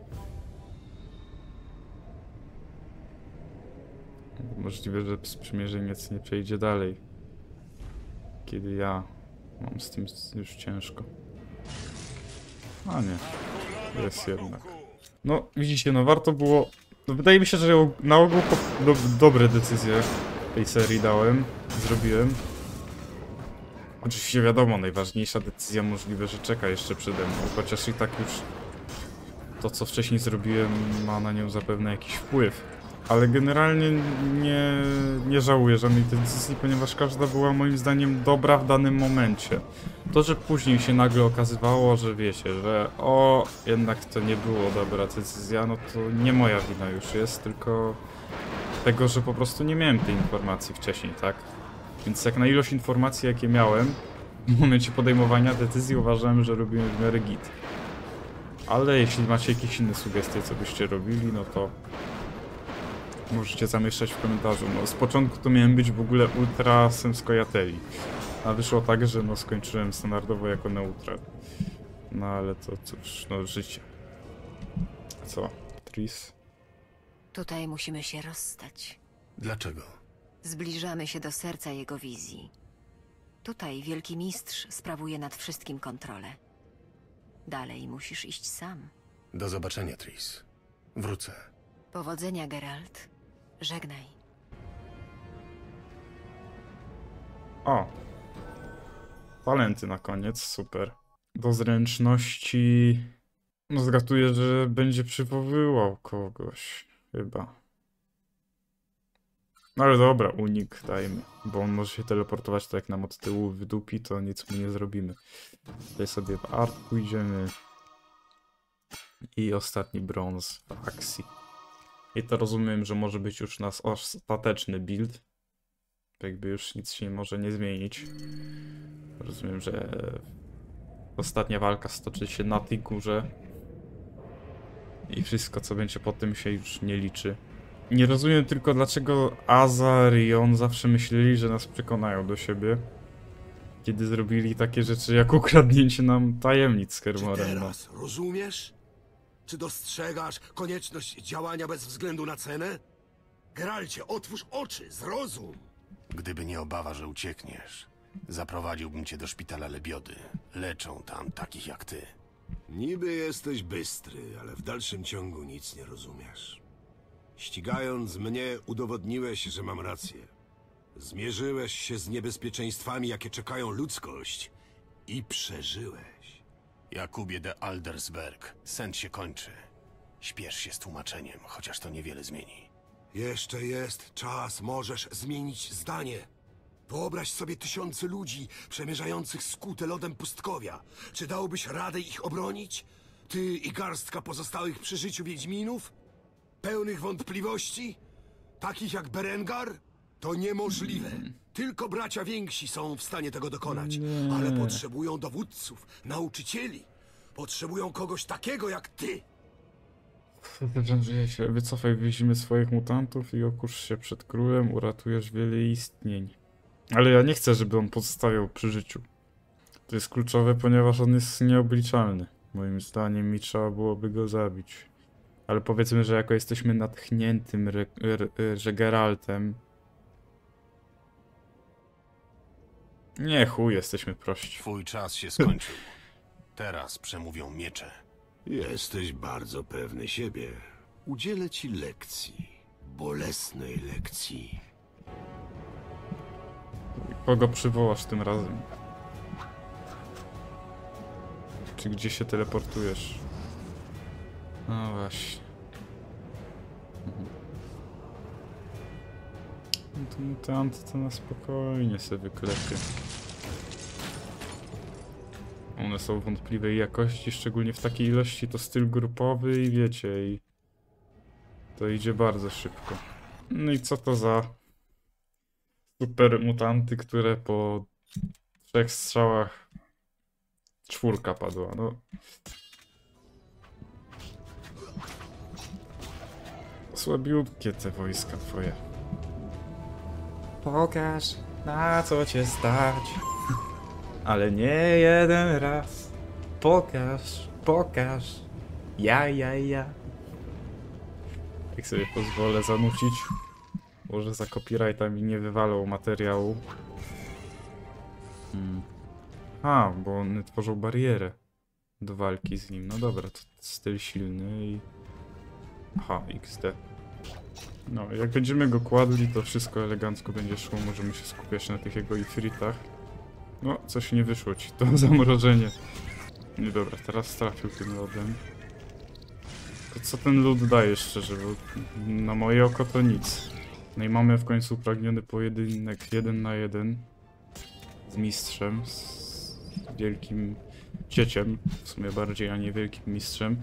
Możliwe, że sprzymierzeniec nie przejdzie dalej. Kiedy ja mam z tym już ciężko. A nie. Jest jednak. No, widzicie, no warto było No, wydaje mi się, że na ogół dobre decyzje tej serii zrobiłem. Oczywiście wiadomo, najważniejsza decyzja możliwe, że czeka jeszcze przede mną, chociaż i tak już to, co wcześniej zrobiłem, ma na nią zapewne jakiś wpływ. Ale generalnie nie żałuję żadnej decyzji, ponieważ każda była moim zdaniem dobra w danym momencie. To, że później się nagle okazywało, że wiecie, że jednak to nie było dobra decyzja, no to nie moja wina już jest, tylko tego, że po prostu nie miałem tej informacji wcześniej, tak? Więc jak na ilość informacji, jakie miałem, w momencie podejmowania decyzji uważałem, że robiłem w miarę git. Ale jeśli macie jakieś inne sugestie, co byście robili, no to możecie zamieszczać w komentarzu. No, z początku to miałem być w ogóle ultrasem Scoia'taeli, a wyszło tak, że no skończyłem standardowo jako neutral. No ale to cóż, no życie. Co? Tris? Tutaj musimy się rozstać. Dlaczego? Zbliżamy się do serca jego wizji. Tutaj Wielki Mistrz sprawuje nad wszystkim kontrolę. Dalej musisz iść sam. Do zobaczenia, Tris. Wrócę. Powodzenia, Geralt. Żegnaj. O! Talenty na koniec, super. Do zręczności... No zgaduję, że będzie przywoływał kogoś, chyba. No ale dobra, unik dajmy, bo on może się teleportować tak jak nam od tyłu wydupi, to nic mu nie zrobimy. Tutaj sobie w art pójdziemy. I ostatni brąz w akcji. I to rozumiem, że może być już nasz ostateczny build. Jakby już nic się może nie zmienić. Rozumiem, że ostatnia walka stoczy się na tej górze. I wszystko, co będzie po tym, się już nie liczy. Nie rozumiem tylko, dlaczego Azar i on zawsze myśleli, że nas przekonają do siebie. Kiedy zrobili takie rzeczy jak ukradnięcie nam tajemnic z Kermorem. Czy teraz rozumiesz? Czy dostrzegasz konieczność działania bez względu na cenę? Geralcie, otwórz oczy, zrozum! Gdyby nie obawa, że uciekniesz, zaprowadziłbym cię do szpitala Lebiody. Leczą tam takich jak ty. Niby jesteś bystry, ale w dalszym ciągu nic nie rozumiesz. Ścigając mnie, udowodniłeś, że mam rację. Zmierzyłeś się z niebezpieczeństwami, jakie czekają ludzkość i przeżyłeś. Jakubie de Aldersberg, sen się kończy. Śpiesz się z tłumaczeniem, chociaż to niewiele zmieni. Jeszcze jest czas, możesz zmienić zdanie. Wyobraź sobie tysiące ludzi przemierzających skute lodem pustkowia. Czy dałbyś radę ich obronić? Ty i garstka pozostałych przy życiu Wiedźminów? Pełnych wątpliwości? Takich jak Berengar? To niemożliwe. Tylko bracia więksi są w stanie tego dokonać. Ale potrzebują dowódców, nauczycieli. Potrzebują kogoś takiego jak ty. Wycofaj, wieźmy swoich mutantów i okusz się przed królem, uratujesz wiele istnień. Ale ja nie chcę, żeby on pozostawiał przy życiu. To jest kluczowe, ponieważ on jest nieobliczalny. Moim zdaniem mi trzeba byłoby go zabić. Ale powiedzmy, że jako jesteśmy natchniętym że Geraltem... Nie chuj, jesteśmy prości. Twój czas się skończył. Teraz przemówią miecze. Jesteś bardzo pewny siebie. Udzielę ci lekcji. Bolesnej lekcji. Kogo przywołasz tym razem? Czy gdzie się teleportujesz? No właśnie. No to mutanty to na spokojnie sobie wyklepie. One są wątpliwej jakości, szczególnie w takiej ilości, to styl grupowy i wiecie, i to idzie bardzo szybko. No i co to za super mutanty, które po 3 strzałach 4 padła, no. Słabiutkie te wojska twoje. Pokaż, na co cię stać. Ale nie jeden raz. Pokaż, pokaż. Ja. Jak sobie pozwolę zanucić. Może za copyrighta mi nie wywalą materiału. A, bo one tworzą barierę do walki z nim. No dobra, to styl silny i... Aha, XD. No, jak będziemy go kładli, to wszystko elegancko będzie szło. Możemy się skupiać na tych jego ifritach. No, coś nie wyszło ci, to zamrożenie. Nie, dobra, teraz trafił tym lodem. To co ten lód daje, szczerze, bo na moje oko to nic. No i mamy w końcu upragniony pojedynek 1 na 1 z mistrzem, z wielkim cieciem, w sumie bardziej, a nie wielkim mistrzem.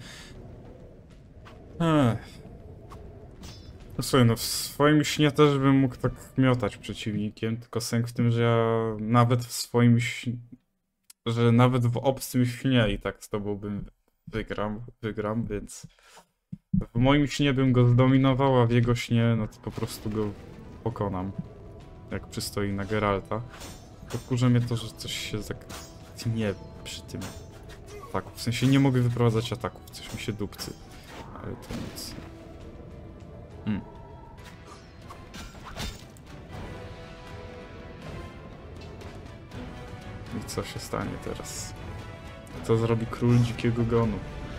No słuchaj, no w swoim śnie też bym mógł tak miotać przeciwnikiem, tylko sęk w tym, że ja nawet w swoim że nawet w obcym śnie i tak z tobą bym wygram, więc w moim śnie bym go zdominował, a w jego śnie no to po prostu go pokonam, jak przystoi na Geralta. Wkurza mnie to, że coś się tak nie przy tym ataku, w sensie nie mogę wyprowadzać ataków, coś mi się dupcy, ale to nic. I co się stanie teraz? Co zrobi król dzikiego gonu?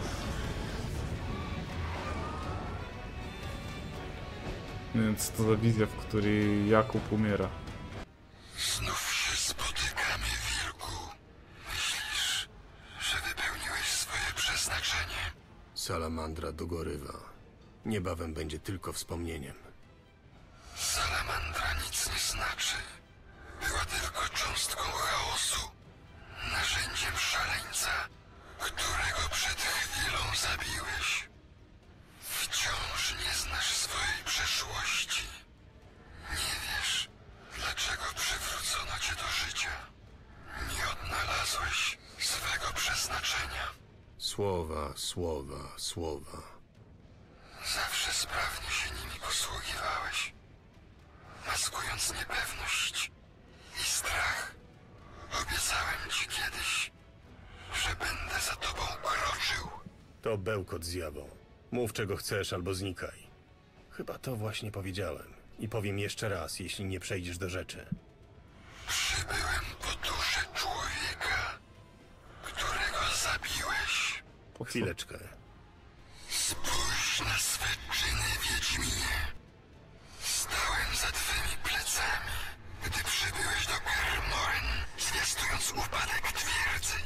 Więc to za wizja, w której Jakub umiera. Znów się spotykamy, wilku. Myślisz, że wypełniłeś swoje przeznaczenie? Salamandra dogorywa. Niebawem będzie tylko wspomnieniem. Salamandra nic nie znaczy. Była tylko cząstką chaosu. Narzędziem szaleńca, którego przed chwilą zabiłeś. Wciąż nie znasz swojej przeszłości. Nie wiesz, dlaczego przywrócono cię do życia. Nie odnalazłeś swego przeznaczenia. Słowa, słowa, słowa. Zawsze sprawnie się nimi posługiwałeś, maskując niepewność i strach. Obiecałem ci kiedyś, że będę za tobą kroczył. To bełkot zjawą. Mów czego chcesz albo znikaj. Chyba to właśnie powiedziałem. I powiem jeszcze raz, jeśli nie przejdziesz do rzeczy. Przybyłem po duszę człowieka, którego zabiłeś. Chwileczkę. Spójrz na swe czyny, Wiedźminie. Stałem za twymi plecami, gdy przybyłeś do Kermoren, zwiastując upadek twierdzy.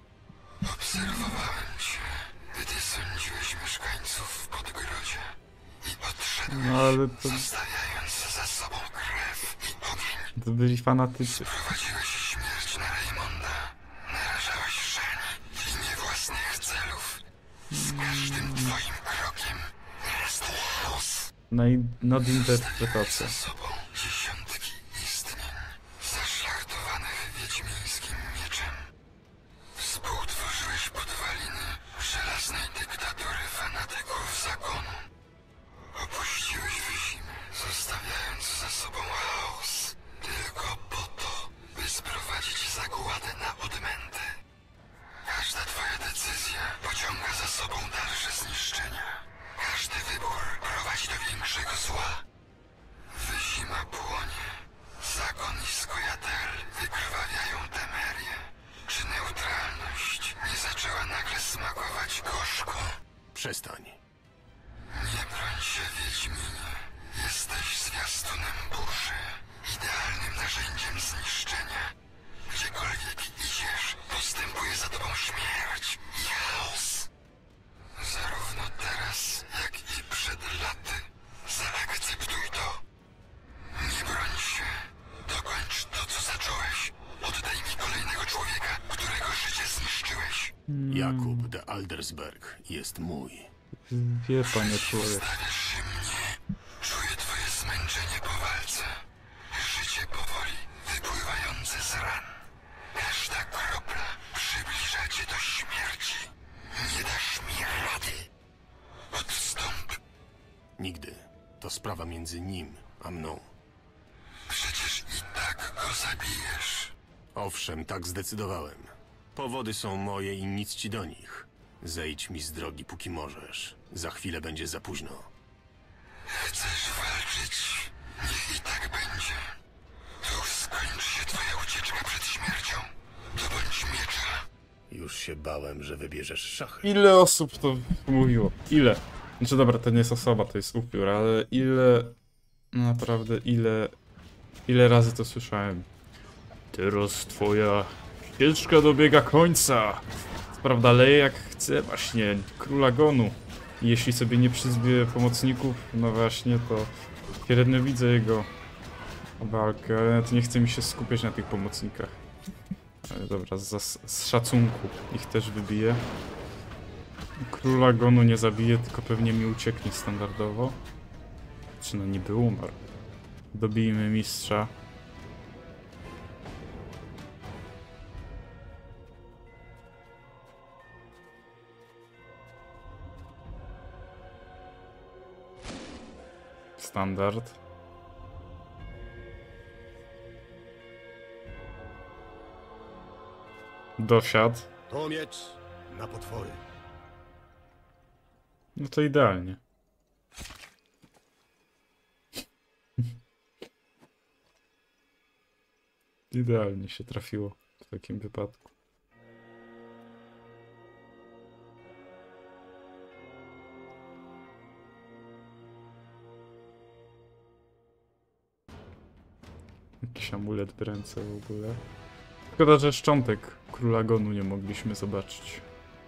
Obserwowałem cię, gdy sądziłeś mieszkańców w Podgrodzie i odszedłeś, No ale to... zostawiając za sobą krew i ogień. To byli fanatycy. Sprowadziłeś śmierć na Raymonda, narażałeś Szani w imię własnych celów. Z każdym twoim krokiem rosł chaos. Nadinterpretacja. Za sobą dziesiątki istnień, zaszlachtowanych wiedźmińskim mieczem. Współtworzyłeś podwaliny żelaznej dyktatury fanatyków zakonu. Opuściłeś Wyzimę, zostawiając za sobą chaos, tylko po to, by sprowadzić zagładę na odmęty. Każda twoja decyzja pociąga za sobą dalsze zniszczenia. Każdy wybór prowadzi do większego zła. Wyzima płonie. Zakon i Skojatel wykrwawiają Temerię. Czy neutralność nie zaczęła nagle smakować gorzko? Przestań. Nie broń się, Wiedźminie. Jesteś zwiastunem burzy. Idealnym narzędziem zniszczenia. Gdziekolwiek idziesz, postępuje za tobą śmierć i chaos. Zarówno teraz, jak i przed laty. Zaakceptuj to. Nie broń się. Dokończ to, co zacząłeś. Oddaj mi kolejnego człowieka, którego życie zniszczyłeś. Jakub de Aldersberg jest mój. Wie, panie człowiek. Zostawiasz mnie. Czuję twoje zmęczenie po walce. Życie powoli wypływające z ran. Każda kropla przybliża cię do śmierci. Nie dasz mi rady. Odstąp. Nigdy. To sprawa między nim a mną. Przecież i tak go zabijesz. Owszem, tak zdecydowałem. Powody są moje i nic ci do nich. Zejdź mi z drogi, póki możesz. Za chwilę będzie za późno. Chcesz walczyć? Niech i tak będzie. Tu skończy się twoja ucieczka przed śmiercią. Dobądź miecza. Już się bałem, że wybierzesz szachy. Ile osób to mówiło? Ile? Znaczy dobra, to nie jest osoba, to jest upiór, ale ile... Naprawdę ile razy to słyszałem. Teraz twoja ścieżka dobiega końca. Prawda, leje jak chce właśnie króla gonu. I jeśli sobie nie przyzbie pomocników, no właśnie, to średnio widzę jego walkę, ale nawet nie chce mi się skupiać na tych pomocnikach. Ale dobra, z szacunku ich też wybiję. Króla gonu nie zabiję, tylko pewnie mi ucieknie standardowo. Czy no niby umarł. Dobijmy mistrza. Standard. Dosiadł. To miecz na potwory. No to idealnie. Idealnie się trafiło w takim wypadku. Jakiś amulet w ręce w ogóle. Szkoda, że szczątek króla gonu nie mogliśmy zobaczyć.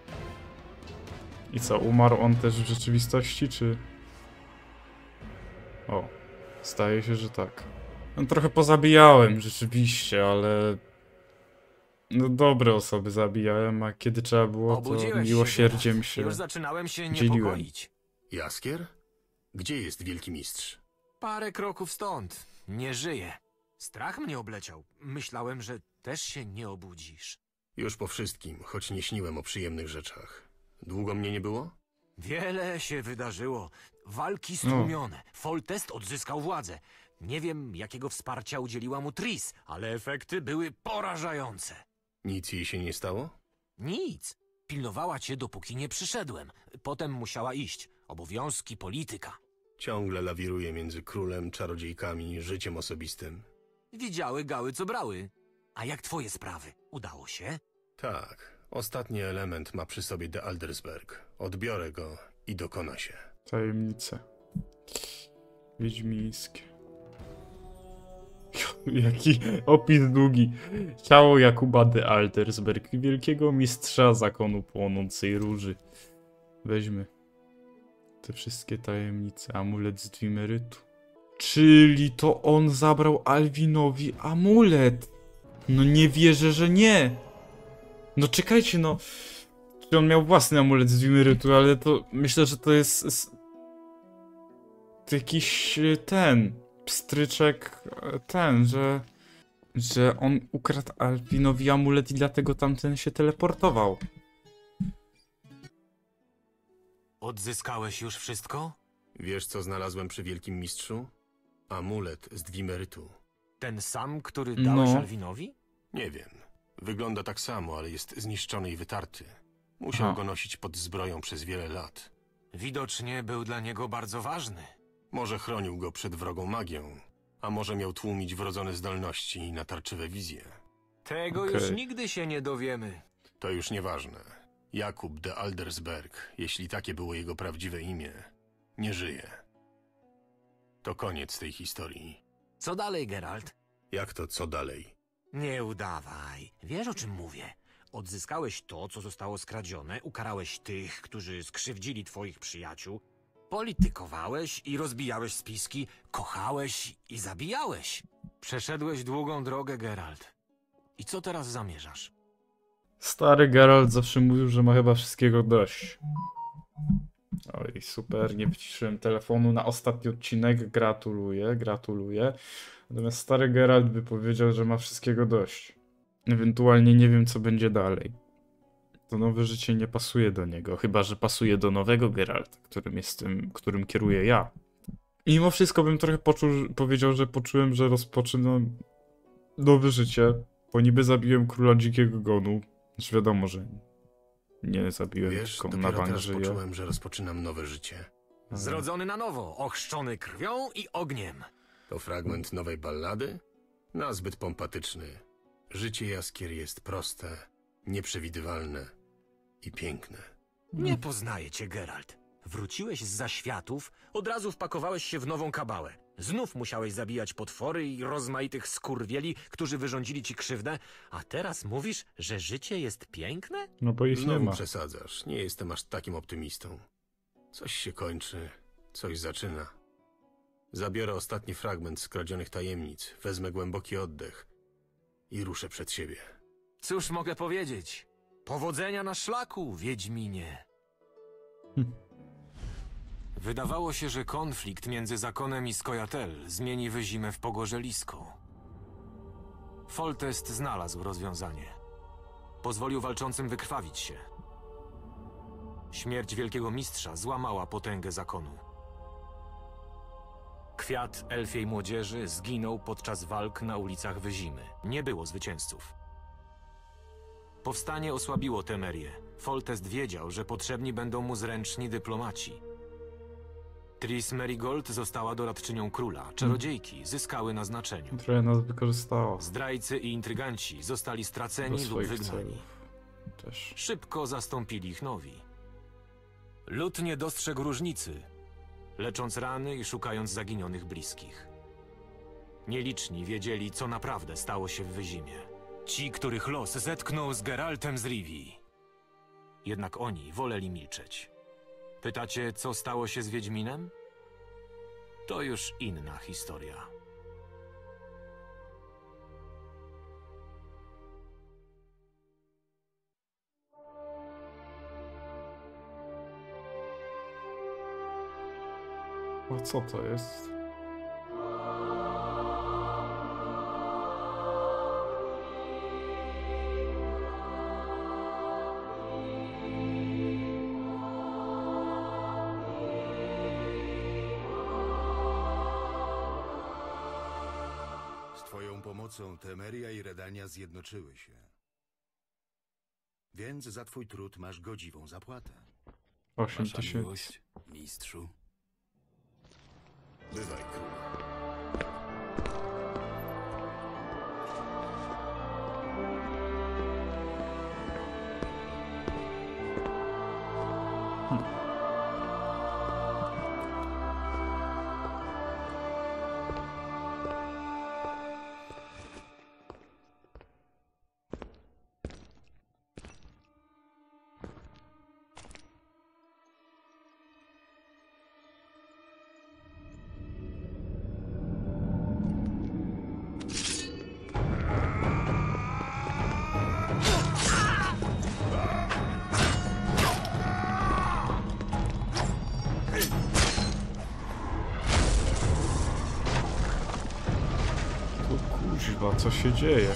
I co, umarł on też w rzeczywistości, czy... O, zdaje się, że tak. No, trochę pozabijałem rzeczywiście, ale... No dobre osoby zabijałem, a kiedy trzeba było, to Obudziłeś miłosierdziem się Już zaczynałem się dzieliłem. niepokoić. Jaskier? Gdzie jest wielki mistrz? Parę kroków stąd. Nie żyje. Strach mnie obleciał. Myślałem, że też się nie obudzisz. Już po wszystkim, choć nie śniłem o przyjemnych rzeczach. Długo mnie nie było? Wiele się wydarzyło. Walki stłumione. Foltest odzyskał władzę. Nie wiem, jakiego wsparcia udzieliła mu Tris, ale efekty były porażające. Nic jej się nie stało? Nic. Pilnowała cię, dopóki nie przyszedłem. Potem musiała iść. Obowiązki, polityka. Ciągle lawiruje między królem, czarodziejkami, życiem osobistym. Widziały gały, co brały. A jak twoje sprawy? Udało się? Tak. Ostatni element ma przy sobie de Aldersberg. Odbiorę go i dokona się. Tajemnice. Wiedźmińskie. Jaki opis długi. Ciało Jakuba de Aldersberg, wielkiego mistrza zakonu płonącej róży. Weźmy te wszystkie tajemnice. Amulet z Dwimerytu. Czyli to on zabrał Alwinowi amulet. No nie wierzę, że nie. No czekajcie, no. Czy on miał własny amulet z Dwimerytu, ale to myślę, że to jest jakiś pstryczek że on ukradł Alwinowi amulet i dlatego tamten się teleportował. Odzyskałeś już wszystko? Wiesz, co znalazłem przy wielkim mistrzu? Amulet z Dwimerytu. Ten sam, który dałeś Alwinowi? Nie wiem. Wygląda tak samo, ale jest zniszczony i wytarty. Musiał go nosić pod zbroją przez wiele lat. Widocznie był dla niego bardzo ważny. Może chronił go przed wrogą magią, a może miał tłumić wrodzone zdolności i natarczywe wizje. Tego już nigdy się nie dowiemy. To już nieważne. Jakub de Aldersberg, jeśli takie było jego prawdziwe imię, nie żyje. To koniec tej historii. Co dalej, Geralt? Jak to co dalej? Nie udawaj. Wiesz, o czym mówię. Odzyskałeś to, co zostało skradzione, ukarałeś tych, którzy skrzywdzili twoich przyjaciół, politykowałeś i rozbijałeś spiski, kochałeś i zabijałeś. Przeszedłeś długą drogę, Geralt. I co teraz zamierzasz? Stary Geralt zawsze mówił, że ma chyba wszystkiego dość. Oj, super, nie wyciszyłem telefonu na ostatni odcinek, gratuluję. Natomiast stary Geralt by powiedział, że ma wszystkiego dość. Ewentualnie nie wiem, co będzie dalej. To nowe życie nie pasuje do niego, chyba że pasuje do nowego Geralta, którym kieruję ja. I mimo wszystko bym trochę powiedział, że poczułem, że rozpoczynam nowe życie, bo niby zabiłem króla dzikiego gonu. Znaczy wiadomo, że nie zabiłem, tylko na bank żyje. Poczułem, że rozpoczynam nowe życie. Zrodzony na nowo, ochrzczony krwią i ogniem. To fragment nowej ballady? Nazbyt pompatyczny. Życie Jaskier jest proste, nieprzewidywalne i piękne. Nie poznaję cię, Geralt. Wróciłeś z zaświatów, od razu wpakowałeś się w nową kabałę. Znów musiałeś zabijać potwory i rozmaitych skurwieli, którzy wyrządzili ci krzywdę, a teraz mówisz, że życie jest piękne? No bo ich nie Znowu ma. przesadzasz. Nie jestem aż takim optymistą. Coś się kończy, coś zaczyna. Zabiorę ostatni fragment skradzionych tajemnic, wezmę głęboki oddech i ruszę przed siebie. Cóż mogę powiedzieć? Powodzenia na szlaku, Wiedźminie. Wydawało się, że konflikt między zakonem i Skojatel zmieni Wyzimę w pogorzelisko. Foltest znalazł rozwiązanie. Pozwolił walczącym wykrwawić się. Śmierć Wielkiego Mistrza złamała potęgę zakonu. Kwiat elfiej młodzieży zginął podczas walk na ulicach Wyzimy. Nie było zwycięzców. Powstanie osłabiło Temerię. Foltest wiedział, że potrzebni będą mu zręczni dyplomaci. Tris Merigold została doradczynią króla. Czarodziejki zyskały na znaczeniu. Trochę nas wykorzystała. Zdrajcy i intryganci zostali Do straceni lub swoich wygnani. celów. Też. Szybko zastąpili ich nowi. Lud nie dostrzegł różnicy, lecząc rany i szukając zaginionych bliskich. Nieliczni wiedzieli, co naprawdę stało się w Wyzimie. Ci, których los zetknął z Geraltem z Rivii. Jednak oni woleli milczeć. Pytacie, co stało się z Wiedźminem? To już inna historia. A co to jest? Z twoją pomocą Temeria i Redania zjednoczyły się. Więc za twój trud masz godziwą zapłatę. 8000. Mistrzu. Bywaj, królu. Kuźwa, co się dzieje?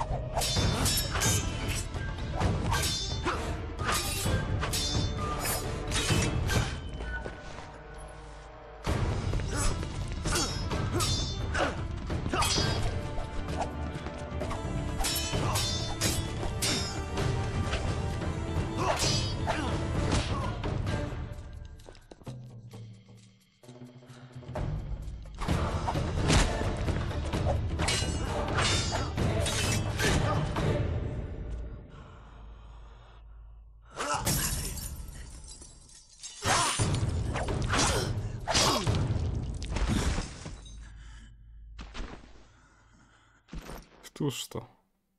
Któż to?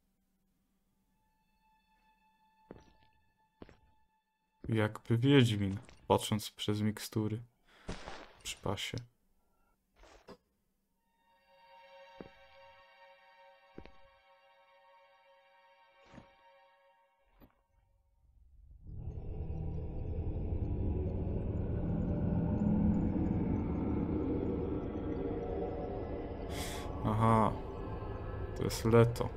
Jakby Wiedźmin, patrząc przez mikstury przy pasie. Aha. To jest Leto.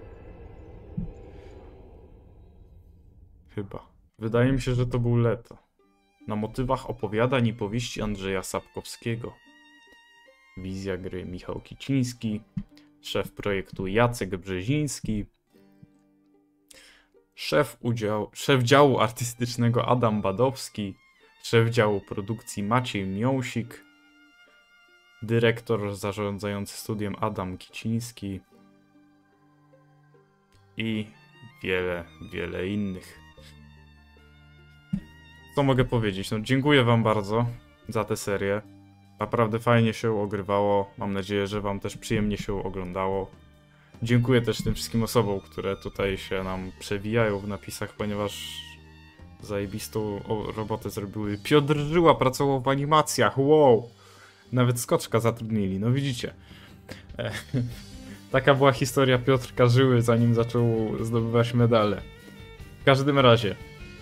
Chyba. Wydaje mi się, że to był Leto. Na motywach opowiadań i powieści Andrzeja Sapkowskiego. Wizja gry Michał Kiciński. Szef projektu Jacek Brzeziński. Szef działu artystycznego Adam Badowski. Szef działu produkcji Maciej Miąsik. Dyrektor zarządzający studiem Adam Kiciński. I wiele, wiele innych. co mogę powiedzieć? No, dziękuję wam bardzo za tę serię. Naprawdę fajnie się ogrywało. Mam nadzieję, że wam też przyjemnie się oglądało. Dziękuję też tym wszystkim osobom, które tutaj się nam przewijają w napisach, ponieważ zajebistą robotę zrobiły. Piotr Żyła pracował w animacjach, wow! Nawet Skoczka zatrudnili, no widzicie. Taka była historia Piotrka Żyły, zanim zaczął zdobywać medale. W każdym razie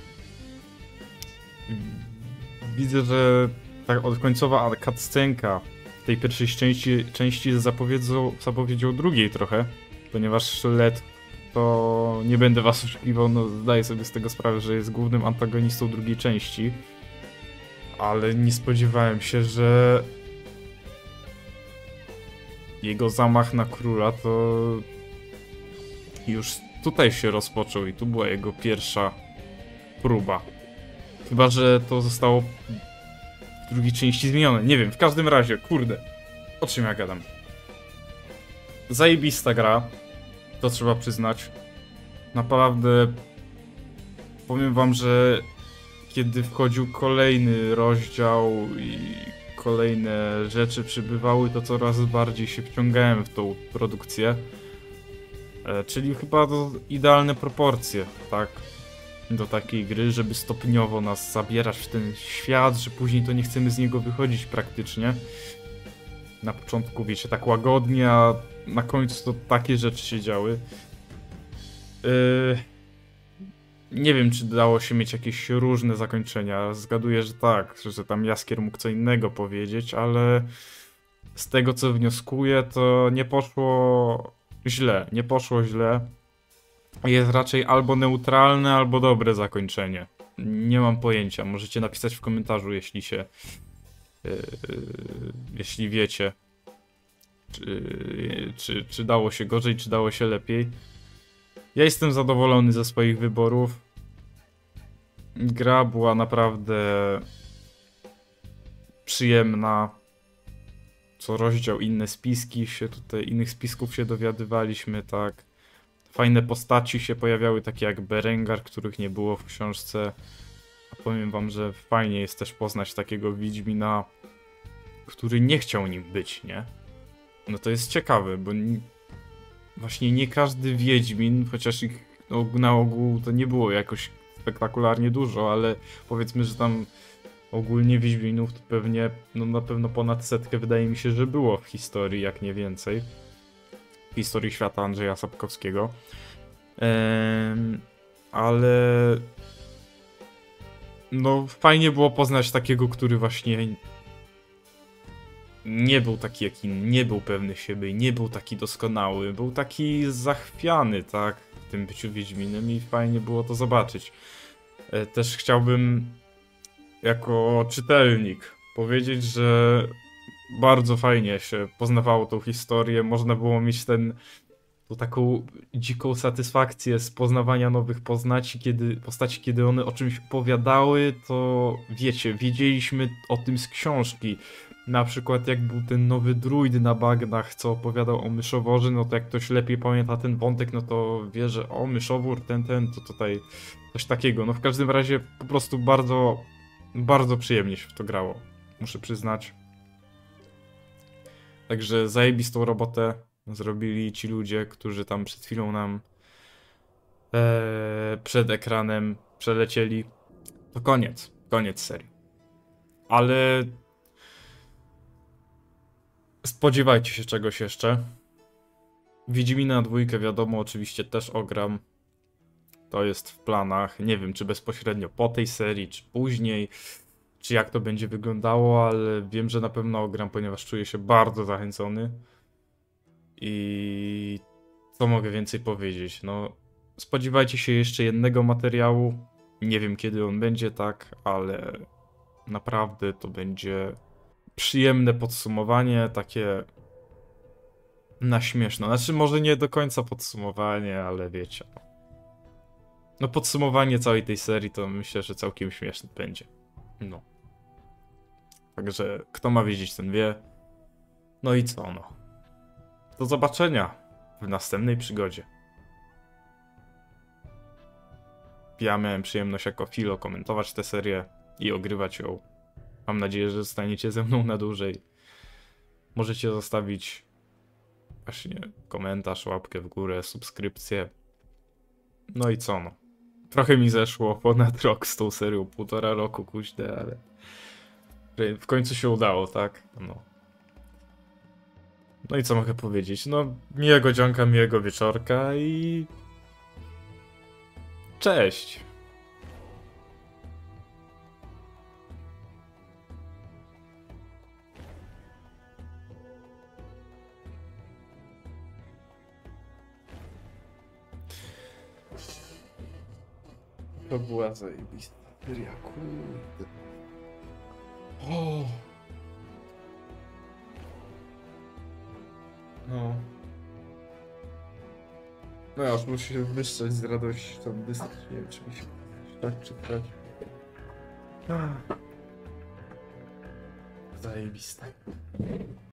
widzę, że ta końcowa cutscenka w tej pierwszej części z zapowiedzią drugiej trochę, ponieważ Led to nie będę was oszukiwał, no zdaję sobie z tego sprawę, że jest głównym antagonistą drugiej części, ale nie spodziewałem się, że jego zamach na króla to już tutaj się rozpoczął i tu była jego pierwsza próba. Chyba że to zostało w drugiej części zmienione. Nie wiem, w każdym razie, kurde. O czym ja gadam? Zajebista gra. To trzeba przyznać. Naprawdę powiem wam, że kiedy wchodził kolejny rozdział i kolejne rzeczy przybywały, to coraz bardziej się wciągałem w tą produkcję. Czyli chyba to idealne proporcje, tak? Do takiej gry, żeby stopniowo nas zabierać w ten świat, że później to nie chcemy z niego wychodzić praktycznie. Na początku, wiecie, tak łagodnie, a na końcu to takie rzeczy się działy. Nie wiem, czy dało się mieć jakieś różne zakończenia. Zgaduję, że tak, że tam Jaskier mógł co innego powiedzieć, ale z tego, co wnioskuję, to nie poszło źle. Nie poszło źle. Jest raczej albo neutralne, albo dobre zakończenie. Nie mam pojęcia. Możecie napisać w komentarzu, jeśli się... jeśli wiecie. Czy dało się gorzej, czy dało się lepiej. Ja jestem zadowolony ze swoich wyborów. Gra była naprawdę przyjemna. Co rozdział inne spiski się tutaj, innych spisków się dowiadywaliśmy, tak. Fajne postaci się pojawiały, takie jak Berengar, których nie było w książce. A powiem wam, że fajnie jest też poznać takiego Wiedźmina, który nie chciał nim być, nie? No to jest ciekawe, bo właśnie nie każdy Wiedźmin, chociaż ich na ogół to nie było jakoś spektakularnie dużo, ale powiedzmy, że tam ogólnie Wiedźminów to pewnie, no na pewno ponad 100 wydaje mi się, że było w historii, jak nie więcej. W historii świata Andrzeja Sapkowskiego. Ale no fajnie było poznać takiego, który właśnie nie był taki jak inny, nie był pewny siebie, nie był taki doskonały, był taki zachwiany, tak, w tym byciu Wiedźminem i fajnie było to zobaczyć. Też chciałbym jako czytelnik powiedzieć, że bardzo fajnie się poznawało tą historię, można było mieć taką dziką satysfakcję z poznawania nowych postaci, kiedy one o czymś opowiadały, to wiecie, wiedzieliśmy o tym z książki. Na przykład jak był ten nowy druid na bagnach, co opowiadał o myszoworze, no to jak ktoś lepiej pamięta ten wątek, no to wie, że o myszowór, to tutaj coś takiego. No w każdym razie po prostu bardzo, bardzo przyjemnie się w to grało, muszę przyznać. Także zajebistą robotę zrobili ci ludzie, którzy tam przed chwilą nam przed ekranem przelecieli. To koniec serii. Ale spodziewajcie się czegoś jeszcze. Wiedźmina 2 wiadomo, oczywiście też ogram. To jest w planach. Nie wiem, czy bezpośrednio po tej serii, czy później, czy jak to będzie wyglądało, ale wiem, że na pewno ogram, ponieważ czuję się bardzo zachęcony. I co mogę więcej powiedzieć? No, spodziewajcie się jeszcze jednego materiału. Nie wiem, kiedy on będzie, tak, ale naprawdę to będzie przyjemne podsumowanie, takie na śmieszno. Znaczy, może nie do końca podsumowanie, ale wiecie. No, podsumowanie całej tej serii to myślę, że całkiem śmieszne będzie. No. Także kto ma wiedzieć, ten wie. No i co, no. Do zobaczenia w następnej przygodzie. Ja miałem przyjemność jako Filo komentować tę serię. i ogrywać ją. Mam nadzieję, że zostaniecie ze mną na dłużej. Możecie zostawić właśnie komentarz, łapkę w górę, subskrypcję. No i co no. Trochę mi zeszło ponad rok z tą serią, 1,5 roku kuźdę, ale w końcu się udało, tak? No. No i co mogę powiedzieć? No, miłego dzionka, miłego wieczorka i... Cześć! To była zajebista seria, kurde. O! No. No ja już muszę się wyszczeć z radości, tam wystarczy, nie wiem czy mi się tak czy tak. Zajebiste.